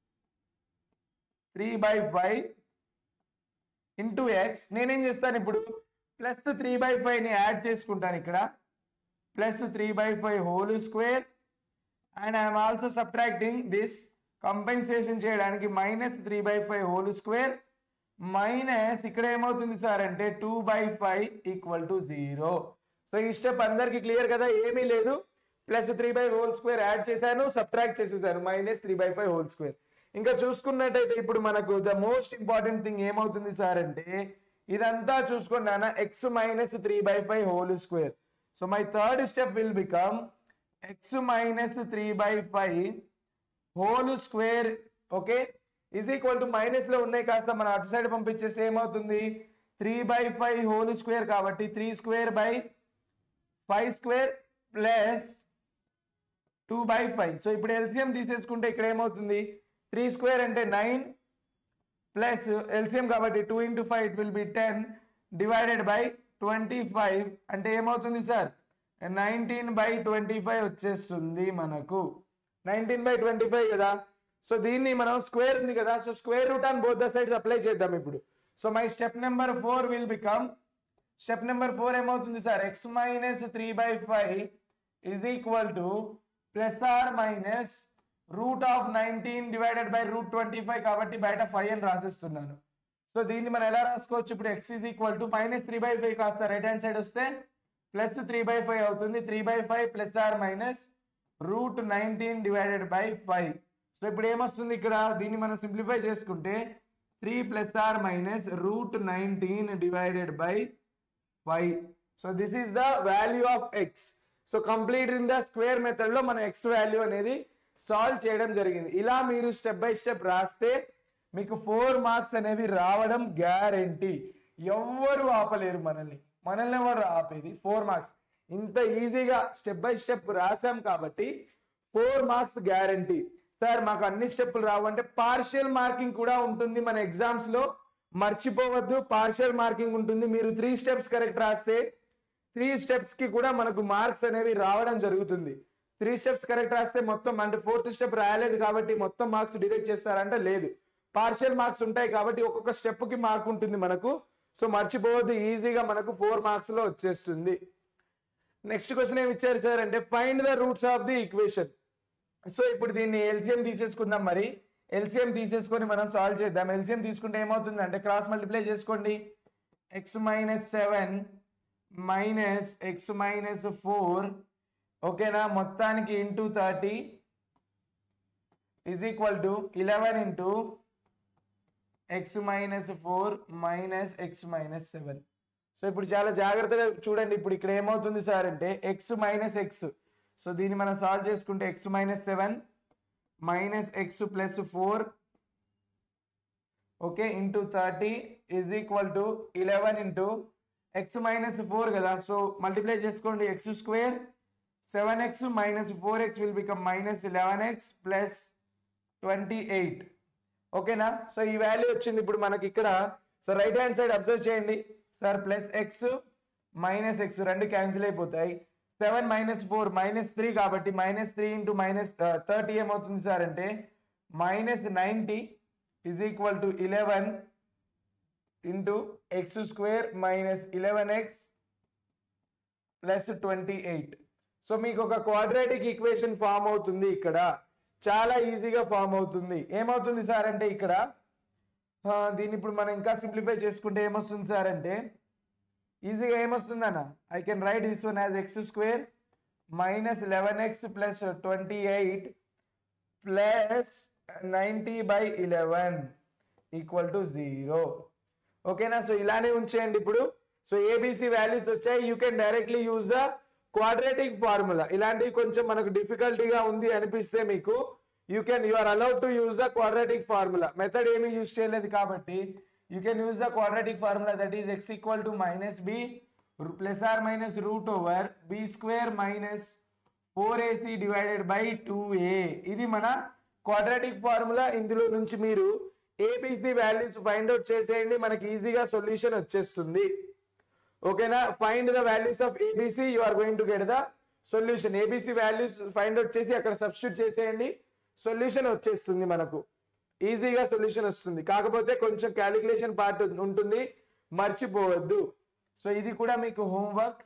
three by five into x, నేనేం చేస్తాను ఇప్పుడు ప్లస్ త్రీ బై ఫైవ్ ని యాడ్ చేసుకుంటాను ఇక్కడ, plus three by five whole square and I'm also subtracting this compensation చేయడానికి minus three by five whole square minus ఇక్కడ ఏమవుతుంది sir అంటే two by five equal to zero. So ఈ step అందరికి clear కదా, ఏమీ లేదు. Plus three by whole square add చేశాను, సబ్ట్రాక్ట్ చేసేసాను minus three by five whole square. ఇంకా చూసుకున్నట్టయితే ఇప్పుడు మనకు ద మోస్ట్ ఇంపార్టెంట్ థింగ్ ఏమవుతుంది సార్ అంటే ఇదంతా చూసుకోండి నాన్న, x minus three by five whole square. So my third step will become x minus three by five whole square. Okay, is equal to minus లో ఉన్నాయి కాస్త మనం అటు సైడ్ పంపించేస్తే ఏమవుతుంది three by five whole square కాబట్టి three square by five square plus two by five. So ఇప్పుడు LCM తీసేసుకుంటే ఇక్కడ ఏమవుతుంది త్రీ స్క్వేర్ అంటే నైన్ ప్లస్ ఎల్సిఎం కాబట్టి two into five it will be ten divided by twenty five అంటే ఏమవుతుంది sir nineteen by twenty five వచ్చేస్తుంది మనకు. నైన్టీన్ బై ట్వంటీ ఫైవ్ కదా. సో దీన్ని మనం స్క్వేర్ ఉంది కదా, so square root on both the sides apply చేద్దాం ఇప్పుడు. So my step number four will become, step number four ఏమవుతుంది sir x minus three by five is equal to plus or minus root of nineteen divided by root twenty five కాబట్టి బయట five అని రాసిస్తున్నాను. So దీన్ని మనం ఎలా రాసుకోవచ్చు ఇప్పుడు x is equal to minus three by five కాస్త రైట్ హ్యాండ్ సైడ్ వస్తే ప్లస్ త్రీ బై ఫైవ్ అవుతుంది. Three by five plus or minus root nineteen divided by five. So ఇప్పుడు ఏమొస్తుంది ఇక్కడ దీన్ని మనం సింప్లిఫై చేసుకుంటే three plus or minus root nineteen divided by five. So this is the value of x. So complete in the square method లో మనం X value అనేది solve చేయడం జరిగింది. ఇలా మీరు స్టెప్ బై స్టెప్ రాస్తే మీకు ఫోర్ మార్క్స్ అనేవి రావడం గ్యారంటీ. ఎవ్వరు ఆపలేరు మనల్ని, మనల్ని ఎవరు ఆపేది? ఫోర్ మార్క్స్ ఇంత ఈజీగా స్టెప్ బై స్టెప్ రాసాం కాబట్టి ఫోర్ మార్క్స్ గ్యారంటీ. సార్ మాకు అన్ని స్టెప్పులు రావంటే పార్షియల్ మార్కింగ్ కూడా ఉంటుంది మన ఎగ్జామ్స్ లో, మర్చిపోవద్దు. పార్షియల్ మార్కింగ్ ఉంటుంది. మీరు త్రీ స్టెప్స్ కరెక్ట్ రాస్తే త్రీ స్టెప్స్ కి కూడా మనకు మార్క్స్ అనేవి రావడం జరుగుతుంది. త్రీ స్టెప్స్ కరెక్ట్ రాస్తే మొత్తం అంటే ఫోర్త్ స్టెప్ రాయలేదు కాబట్టి మొత్తం మార్క్స్ డిడక్ట్ చేస్తారంటే లేదు, పార్షియల్ మార్క్స్ ఉంటాయి కాబట్టి ఒక్కొక్క స్టెప్ కి మార్క్ ఉంటుంది మనకు. సో మర్చిపోవద్దు, ఈజీగా మనకు ఫోర్ మార్క్స్ లో వచ్చేస్తుంది. నెక్స్ట్ క్వశ్చన్ ఏమి ఇచ్చారు సార్ అంటే find the roots of the equation. So ఇప్పుడు దీన్ని ఎల్సిఎం తీసేసుకుందాం. మరి ఎల్సిఎం తీసేసుకొని మనం సాల్వ్ చేద్దాం. ఎల్సిఎం తీసుకుంటే ఏమవుతుంది అంటే క్రాస్ మల్టిప్లై చేసుకోండి. X minus seven minus x minus four ఓకేనా, మొత్తానికి into thirty is equal to eleven into x minus four minus x minus seven. So ఇప్పుడు చాలా జాగ్రత్తగా చూడండి. ఇప్పుడు ఇక్కడ ఏమవుతుంది సార్ అంటే ఎక్స్ మైనస్ ఎక్స్, సో దీన్ని మనం సాల్వ్ చేసుకుంటే x minus seven minus x plus four okay into thirty is equal to eleven into x minus four కదా, సో మల్టిప్లై చేసుకోండి. X square seven x minus four x will become minus eleven x plus twenty eight ఓకేనా. So ఈ value వచ్చింది ఇప్పుడు మనకి ఇక్కడ. So right hand side observe చేయండి sir. Plus x minus x రెండు క్యాన్సిల్ అయిపోతాయి. Seven minus four minus three కాబట్టి minus three into minus thirty ఏమవుతుంది సార్ అంటే minus ninety is equal to eleven into x square minus eleven x plus twenty eight. So మీకు ఒక quadratic equation form అవుతుంది ఇక్కడ, చాలా ఈజీగా ఫామ్ అవుతుంది. ఏమవుతుంది సార్ అంటే ఇక్కడ దీన్ని ఇప్పుడు మనం ఇంకా సింప్లిఫై చేసుకుంటే ఏమొస్తుంది సార్ అంటే ఈజీగా ఏమొస్తుంది అన్న, I can write this one as x square minus eleven x plus twenty eight plus ninety by eleven equal to zero ఓకేనా. సో ఇలానే ఉంచేయండి ఇప్పుడు. సో ఏబిసి వాల్యూస్ వచ్చాయి. You can directly use the quadratic formula. ఇలాంటివి కొంచెం మనకు డిఫికల్టీగా ఉంది అనిపిస్తే మీకు you can you are allowed to use the quadratic formula. Method ఏమీ యూజ్ చేయలేదు కాబట్టి you can use the quadratic formula, that is x equal to minus b plus or minus root over b square minus four a c divided by two a. ఇది మన quadratic formula. ఇందులో నుంచి మీరు ABC values find out చేసేయండి, మనకి ఈజీగా solution వచ్చేస్తుంది ఓకేనా. Find the values of ABC, you are going to get the solution. ABC values find out చేసి అక్కడ సబ్స్టిట్యూట్ చేసేయండి, సొల్యూషన్ వచ్చేస్తుంది మనకు, ఈజీగా సొల్యూషన్ వస్తుంది. కాకపోతే కొంచెం క్యాలిక్యులేషన్ పార్ట్ ఉంటుంది, మర్చిపోవద్దు. సో ఇది కూడా మీకు హోంవర్క్.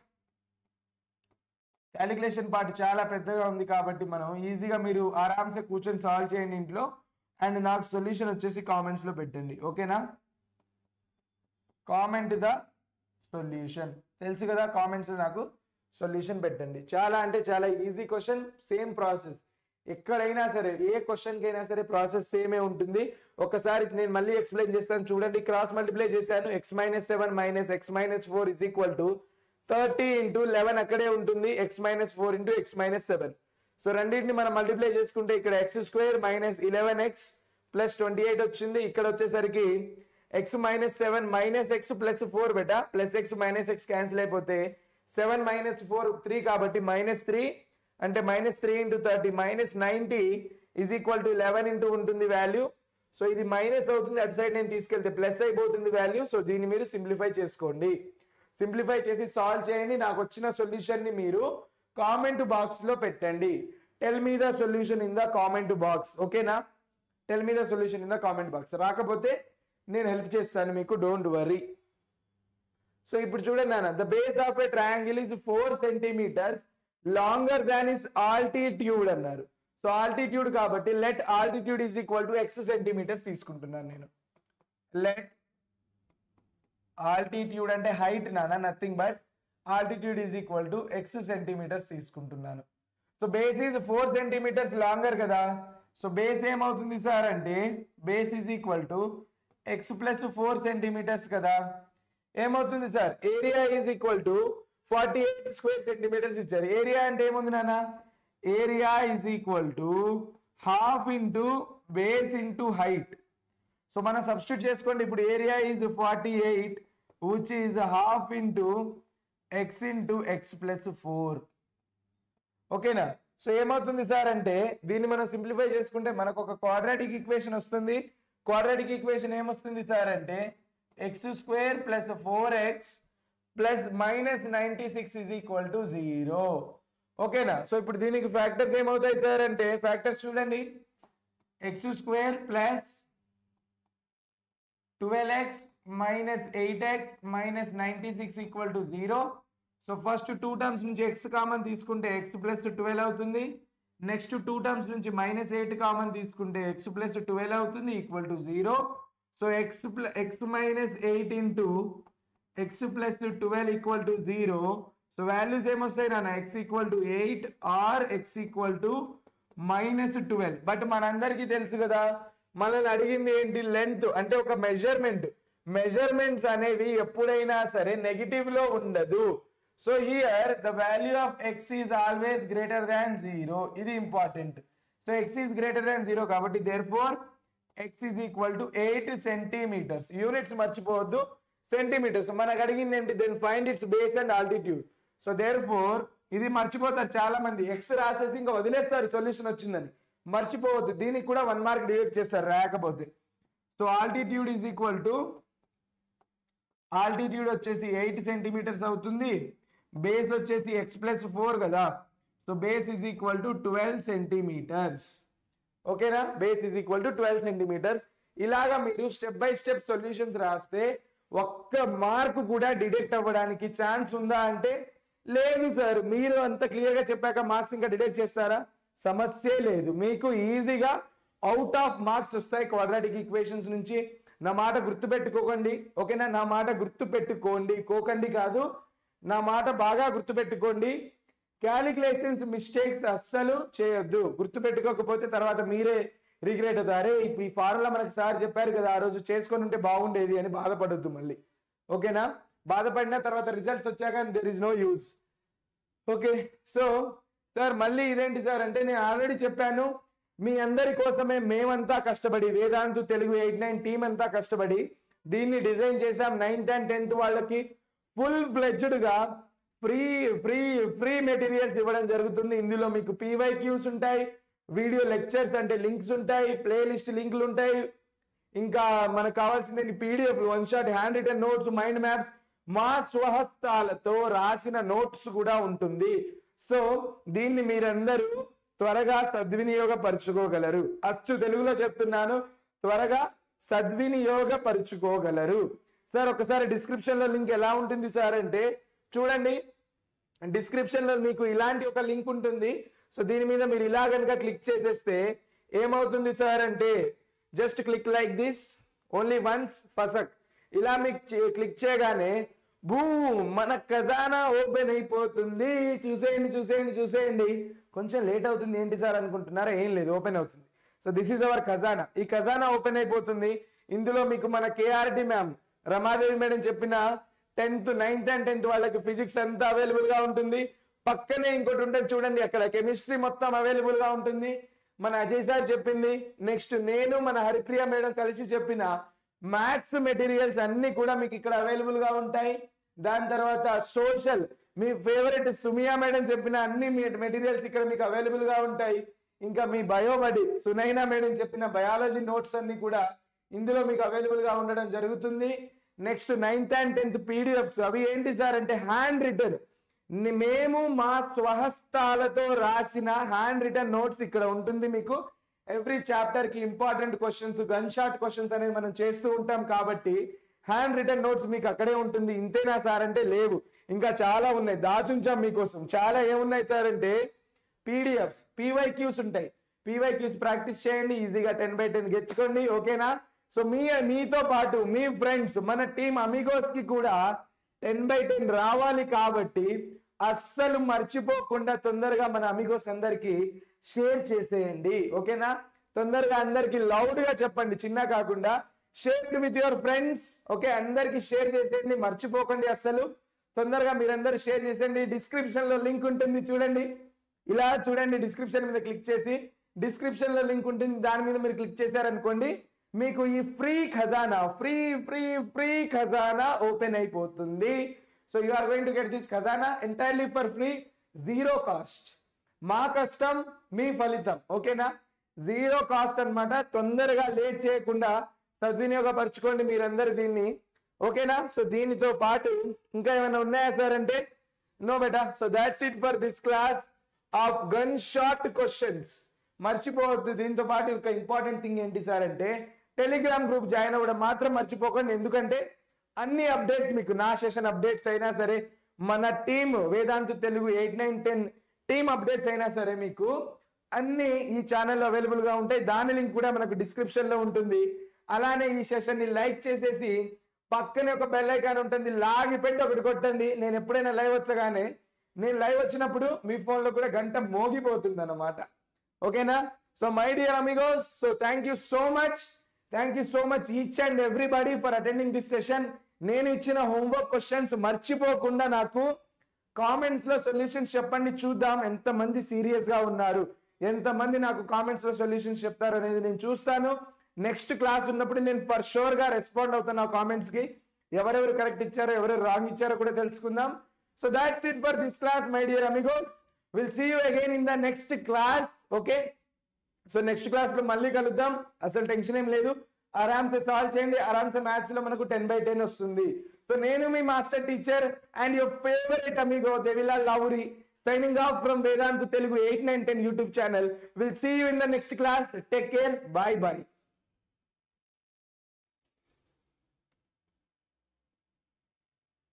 క్యాలిక్యులేషన్ పార్ట్ చాలా పెద్దగా ఉంది కాబట్టి మనం ఈజీగా మీరు ఆరామ్సే కూర్చొని సాల్వ్ చేయండి ఇంట్లో. అండ్ నాకు సొల్యూషన్ వచ్చేసి కామెంట్స్ లో పెట్టండి ఓకేనా. కామెంట్ ద సొల్యూషన్, తెలుసు కదా, కామెంట్స్ లో నాకు సొల్యూషన్ పెట్టండి. చాలా అంటే చాలా ఈజీ క్వశ్చన్, సేమ్ ప్రాసెస్. ఎక్కడైనా సరే ఏ క్వశ్చన్ కి అయినా సరే ప్రాసెస్ సేమే ఉంటుంది. ఒకసారి నేను మళ్ళీ ఎక్స్ప్లెయిన్ చేస్తాను చూడండి. క్రాస్ మల్టిప్లై చేశాను. X minus seven minus x minus four is equal to thirty into eleven అక్కడే ఉంటుంది, x minus four into x minus seven. So రెండింటిని మనం మల్టిప్లై చేసుకుంటే ఇక్కడ x square minus eleven x plus twenty eight వచ్చింది. ఇక్కడ వచ్చేసరికి x minus seven minus x plus four బెటా, plus x minus x cancel అయిపోతే సెవెన్ మైనస్ ఫోర్ త్రీ కాబట్టి మైనస్ త్రీ అంటే minus three into thirty minus ninety is equal to eleven into ఉంటుంది value. So ఇది minus అవుతుంది, అటు side నేను తీసుకెళ్తే ప్లస్ అయిపోతుంది వాల్యూ. సో దీన్ని మీరు సింప్లిఫై చేసుకోండి. సింప్లిఫై చేసి సాల్వ్ చేయండి. నాకు వచ్చిన సొల్యూషన్ ని మీరు కామెంట్ బాక్స్ లో పెట్టండి. Tell me the solution in the comment box ఓకేనా. Tell me the solution in the comment box. రాకపోతే నేను హెల్ప్ చేస్తాను మీకు, డోంట్ వర్రీ. సో ఇప్పుడు చూడండి నాన్న, the base of a triangle is four centimetres longer than is altitude అన్నారు. So altitude కాబట్టి let altitude is equal to x centimetres తీసుకుంటున్నాను నేను. లెట్ ఆల్టిట్యూడ్ అంటే హైట్ నానా, nothing but altitude is equal to x centimetres తీసుకుంటున్నాను. So base is four centimetres longer కదా. So base ఏమవుతుంది sir అంటే base is equal to x plus four centimetres కదా. ఏమవుతుంది sir, area is equal to forty eight square centimetres ఇచ్చారు. Area అంటే ఏముంది నాన్న, area is equal to half into base into height. So మనం substitute చేసుకోండి. ఇప్పుడు area is forty eight which is half into x into x plus four. Okay? So ఏమవుతుంది sir అంటే దీన్ని మనం సింప్లిఫై చేసుకుంటే మనకు ఒక క్వాడ్రాటిక్ ఈక్వేషన్ వస్తుంది. క్వాడ్రాటిక్ ఈక్వేషన్ ఏమొస్తుంది సార్ అంటే x square plus four x plus minus ninety six is equal to zero. ఓకేనా? సో ఇప్పుడు దీనికి ఫ్యాక్టర్స్ ఏమవుతాయి సార్ అంటే ఫ్యాక్టర్స్ చూడండి, x square plus twelve x minus eight x minus ninety six equal to zero. So first two terms నుంచి x common తీసుకుంటే x plus twelve అవుతుంది. Next two terms నుంచి మైనస్ ఎయిట్ కామన్ తీసుకుంటే x plus twelve అవుతుంది equal to zero. So x plus x minus eight into x plus twelve equal to zero. So values ఏమొస్తాయి నాన్న, x equal to eight are x equal to minus twelve. But మనందరికీ తెలుసు కదా, మనల్ని అడిగింది ఏంటి, length అంటే ఒక మెజర్మెంట్. మెజర్మెంట్స్ అనేవి ఎప్పుడైనా సరే నెగిటివ్ లో ఉండదు. So here the value of x is always greater than zero. ఇది important. So x is greater than zero కాబట్టి therefore x is equal to eight centimetres. Units మర్చిపోవద్దు, సెంటీమీటర్స్. మనకు అడిగింది ఏంటి, then find its base and altitude. So therefore ఇది మర్చిపోతారు చాలా మంది, ఎక్స్ రాసేసి ఇంకా వదిలేస్తారు సొల్యూషన్ వచ్చిందని. మర్చిపోవద్దు, దీనికి కూడా వన్ మార్క్ డివైడ్ చేస్తారు రాకపోతే. So altitude is equal to altitude వచ్చేసి ఎయిట్ సెంటీమీటర్స్ అవుతుంది. బేస్ వచ్చేసి ఎక్స్ ప్లస్ ఫోర్ కదా, so base is equal to twelve centimetres. ఓకేనా? Base is equal to twelve centimetres. ఇలాగా మీరు స్టెప్ బై స్టెప్ సొల్యూషన్స్ రాస్తే ఒక్క మార్క్ కూడా డిడక్ట్ అవ్వడానికి ఛాన్స్ ఉందా అంటే లేదు సార్. మీరు అంత క్లియర్ గా చెప్పాక మార్క్స్ ఇంకా డిడక్ట్ చేస్తారా? సమస్యే లేదు, మీకు ఈజీగా అవుట్ ఆఫ్ మార్క్స్ వస్తాయి క్వాడ్రాటిక్ ఈక్వేషన్స్ నుంచి. నా మాట గుర్తు పెట్టుకోకండి. ఓకేనా? నా మాట గుర్తు పెట్టుకోండి, కోకండి కాదు, నా మాట బాగా గుర్తు పెట్టుకోండి. క్యాలిక్యులేషన్స్ మిస్టేక్స్ అస్సలు చేయొద్దు. గుర్తు పెట్టుకోకపోతే తర్వాత మీరే రిగ్రెట్ అవుతారే, ఇప్పుడు ఈ ఫార్ములా మనకు సార్ చెప్పారు కదా, ఆ రోజు చేసుకొని ఉంటే బాగుండేది అని బాధపడొద్దు మళ్ళీ. ఓకేనా? బాధపడిన తర్వాత రిజల్ట్స్ వచ్చాక there is no use. Okay, so sir మళ్ళీ ఇదేంటి సార్ అంటే నేను ఆల్రెడీ చెప్పాను, మీ అందరి కోసమే మేమంతా కష్టపడి, Vedantu Telugu eight nine team అంతా కష్టపడి దీన్ని డిజైన్ చేసాం. నైన్త్ అండ్ టెన్త్ వాళ్ళకి ఫుల్ ఫ్లెడ్జ్డ్ గా ఫ్రీ ఫ్రీ ఫ్రీ మెటీరియల్స్ ఇవ్వడం జరుగుతుంది. ఇందులో మీకు పీవైక్యూస్ ఉంటాయి, వీడియో లెక్చర్స్ అంటే లింక్స్ ఉంటాయి, ప్లేలిస్ట్ లింకులు ఉంటాయి, ఇంకా మనకు కావాల్సింది PDF, one shot handwritten notes, mind maps, మా స్వహస్తాలతో రాసిన నోట్స్ కూడా ఉంటుంది. సో దీన్ని మీరందరూ త్వరగా సద్వినియోగపరుచుకోగలరు. అచ్చు తెలుగులో చెప్తున్నాను, త్వరగా సద్వినియోగపరుచుకోగలరు. సార్ ఒకసారి డిస్క్రిప్షన్ లో లింక్ ఎలా ఉంటుంది సార్ అంటే చూడండి, డిస్క్రిప్షన్ లో మీకు ఇలాంటి ఒక లింక్ ఉంటుంది. సో దీని మీద మీరు ఇలా కనుక క్లిక్ చేసేస్తే ఏమవుతుంది సార్ అంటే just click like this only once perfect. ఇలా మీకు క్లిక్ చేయగానే భూ మన ఖజానా ఓపెన్ అయిపోతుంది. చూసేయండి చూసేయండి చూసేయండి. కొంచెం లేట్ అవుతుంది ఏంటి సార్ అనుకుంటున్నారా? ఏం లేదు, ఓపెన్ అవుతుంది. సో దిస్ ఈజ్ అవర్ ఖజానా. ఈ ఖజానా ఓపెన్ అయిపోతుంది. ఇందులో మీకు మన కేఆర్డి మ్యామ్ రమాదేవి మేడం చెప్పిన టెన్త్ నైన్త్ అండ్ టెన్త్ వాళ్ళకి ఫిజిక్స్ అంతా అవైలబుల్ గా ఉంటుంది. పక్కనే ఇంకోటి ఉంటుంది చూడండి, అక్కడ కెమిస్ట్రీ మొత్తం అవైలబుల్ గా ఉంటుంది. మన అజయ్ సార్ చెప్పింది, నెక్స్ట్ నేను మన హరిప్రియ మేడం కలిసి చెప్పిన మ్యాథ్స్ మెటీరియల్స్ అన్ని కూడా మీకు ఇక్కడ అవైలబుల్ గా ఉంటాయి. దాని తర్వాత సోషల్ మీ ఫేవరెట్ సుమియా మేడం చెప్పిన అన్ని మెటీరియల్స్ ఇక్కడ మీకు అవైలబుల్ గా ఉంటాయి. ఇంకా మీ బయోబడి సునైనా మేడం చెప్పిన బయాలజీ నోట్స్ అన్ని కూడా ఇందులో మీకు అవైలబుల్ గా ఉండడం జరుగుతుంది. Next ninth and tenth PDFs, అవి ఏంటి సార్ అంటే హ్యాండ్ రిటర్న్, మేము మా స్వహస్తాలతో రాసిన హ్యాండ్ రిటర్న్ నోట్స్ ఇక్కడ ఉంటుంది మీకు. ఎవ్రీ చాప్టర్ కి important questions, gun shot questions అనేవి మనం చేస్తూ ఉంటాం కాబట్టి హ్యాండ్ రిటర్న్ నోట్స్ మీకు అక్కడే ఉంటుంది. ఇంతేనా సార్ అంటే లేవు, ఇంకా చాలా ఉన్నాయి, దాచుంచాం మీకోసం. చాలా ఏమున్నాయి సార్ అంటే పీడిఎఫ్స్, పీవైక్యూస్ ఉంటాయి. పీవైక్యూస్ ప్రాక్టీస్ చేయండి, ఈజీగా టెన్ బై టెన్ గెచ్చుకోండి. ఓకేనా? సో మీ మీతో పాటు మీ ఫ్రెండ్స్, మన టీం అమిగోస్ కి కూడా టెన్ బై టెన్ రావాలి కాబట్టి అస్సలు మర్చిపోకుండా తొందరగా మన అమిగోస్ అందరికి షేర్ చేసేయండి. ఓకేనా? తొందరగా అందరికి లౌడ్ గా చెప్పండి, చిన్న కాకుండా. Share with your friends. Okay, అందరికి షేర్ చేసేయండి, మర్చిపోకండి అస్సలు. తొందరగా మీరందరూ షేర్ చేసేయండి. డిస్క్రిప్షన్ లో లింక్ ఉంటుంది చూడండి, ఇలా చూడండి, డిస్క్రిప్షన్ మీద క్లిక్ చేసి డిస్క్రిప్షన్ లో లింక్ ఉంటుంది, దాని మీద మీరు క్లిక్ చేశారనుకోండి మీకు ఈ ఫ్రీ ఖజానా ఫ్రీ ఫ్రీ ఫ్రీ ఖజానా ఓపెన్ అయిపోతుంది. So you are going to get this ఖజానా entirely for free, zero cost. మా కష్టం మీ ఫలితం, ఓకేనా? జీరో కాస్ట్ అన్నమాట. తొందరగా లేట్ చేయకుండా సద్వినియోగపరచుకోండి మీరందరూ దీన్ని, ఓకేనా? సో దీనితో పాటు ఇంకా ఏమైనా ఉన్నాయా సార్ అంటే నో బెటా. So that's it for this class of gun shot questions. మర్చిపోవద్దు. దీంతో పాటు ఒక ఇంపార్టెంట్ థింగ్ ఏంటి సార్ అంటే టెలిగ్రామ్ గ్రూప్ జాయిన్ అవ్వడం మాత్రం మర్చిపోకండి. ఎందుకంటే అన్ని అప్డేట్స్ మీకు, నా సెషన్ అప్డేట్స్ అయినా సరే, మన team Vedantu Telugu eight nine ten team updates అయినా సరే మీకు అన్ని ఈ ఛానల్లో అవైలబుల్ గా ఉంటాయి. దాని లింక్ కూడా మనకు డిస్క్రిప్షన్ లో ఉంటుంది. అలానే ఈ సెషన్ ని లైక్ చేసేసి పక్కనే ఒక బెల్ ఐకాన్ ఉంటుంది, లాగి పెట్టి ఒకటి కొట్టండి. నేను ఎప్పుడైనా లైవ్ వచ్చగానే, నేను లైవ్ వచ్చినప్పుడు మీ ఫోన్ లో కూడా గంట మోగిపోతుంది అన్నమాట, ఓకేనా? So my dear amigos, so thank you so much thank you so much each and everybody for attending this session. నేను ఇచ్చిన హోంవర్క్ క్వశ్చన్స్ మర్చిపోకుండా నాకు కామెంట్స్ లో సొల్యూషన్స్ చెప్పండి. చూద్దాం ఎంతమంది సీరియస్ గా ఉన్నారు, ఎంతమంది నాకు కామెంట్స్ లో సొల్యూషన్స్ చెప్తారు అనేది నేను చూస్తాను. నెక్స్ట్ క్లాస్ ఉన్నప్పుడు నేను ఫర్ షూర్ గా రెస్పాండ్ అవుతాను ఆ కామెంట్స్ కి. ఎవరెవరు కరెక్ట్ ఇచ్చారో ఎవరెవరు రాంగ్ ఇచ్చారో కూడా తెలుసుకుందాం. So that's it for this class my dear amigos. Will see you again in the next class, okay? So next class లో మళ్ళీ కలుద్దాం. అసలు టెన్షన్ ఏం లేదు, ఆరామ్సే సాల్వ్ చేయండి. ఆరామ్సే మ్యాథ్స్ లో మనకు టెన్ బై టెన్ వస్తుంది. సో నేను మీ master teacher and your favourite amigo Devilal Lavuri, signing off from Vedantu Telugu eight nine ten YouTube channel. We'll see you in the next class. Take care. Bye bye.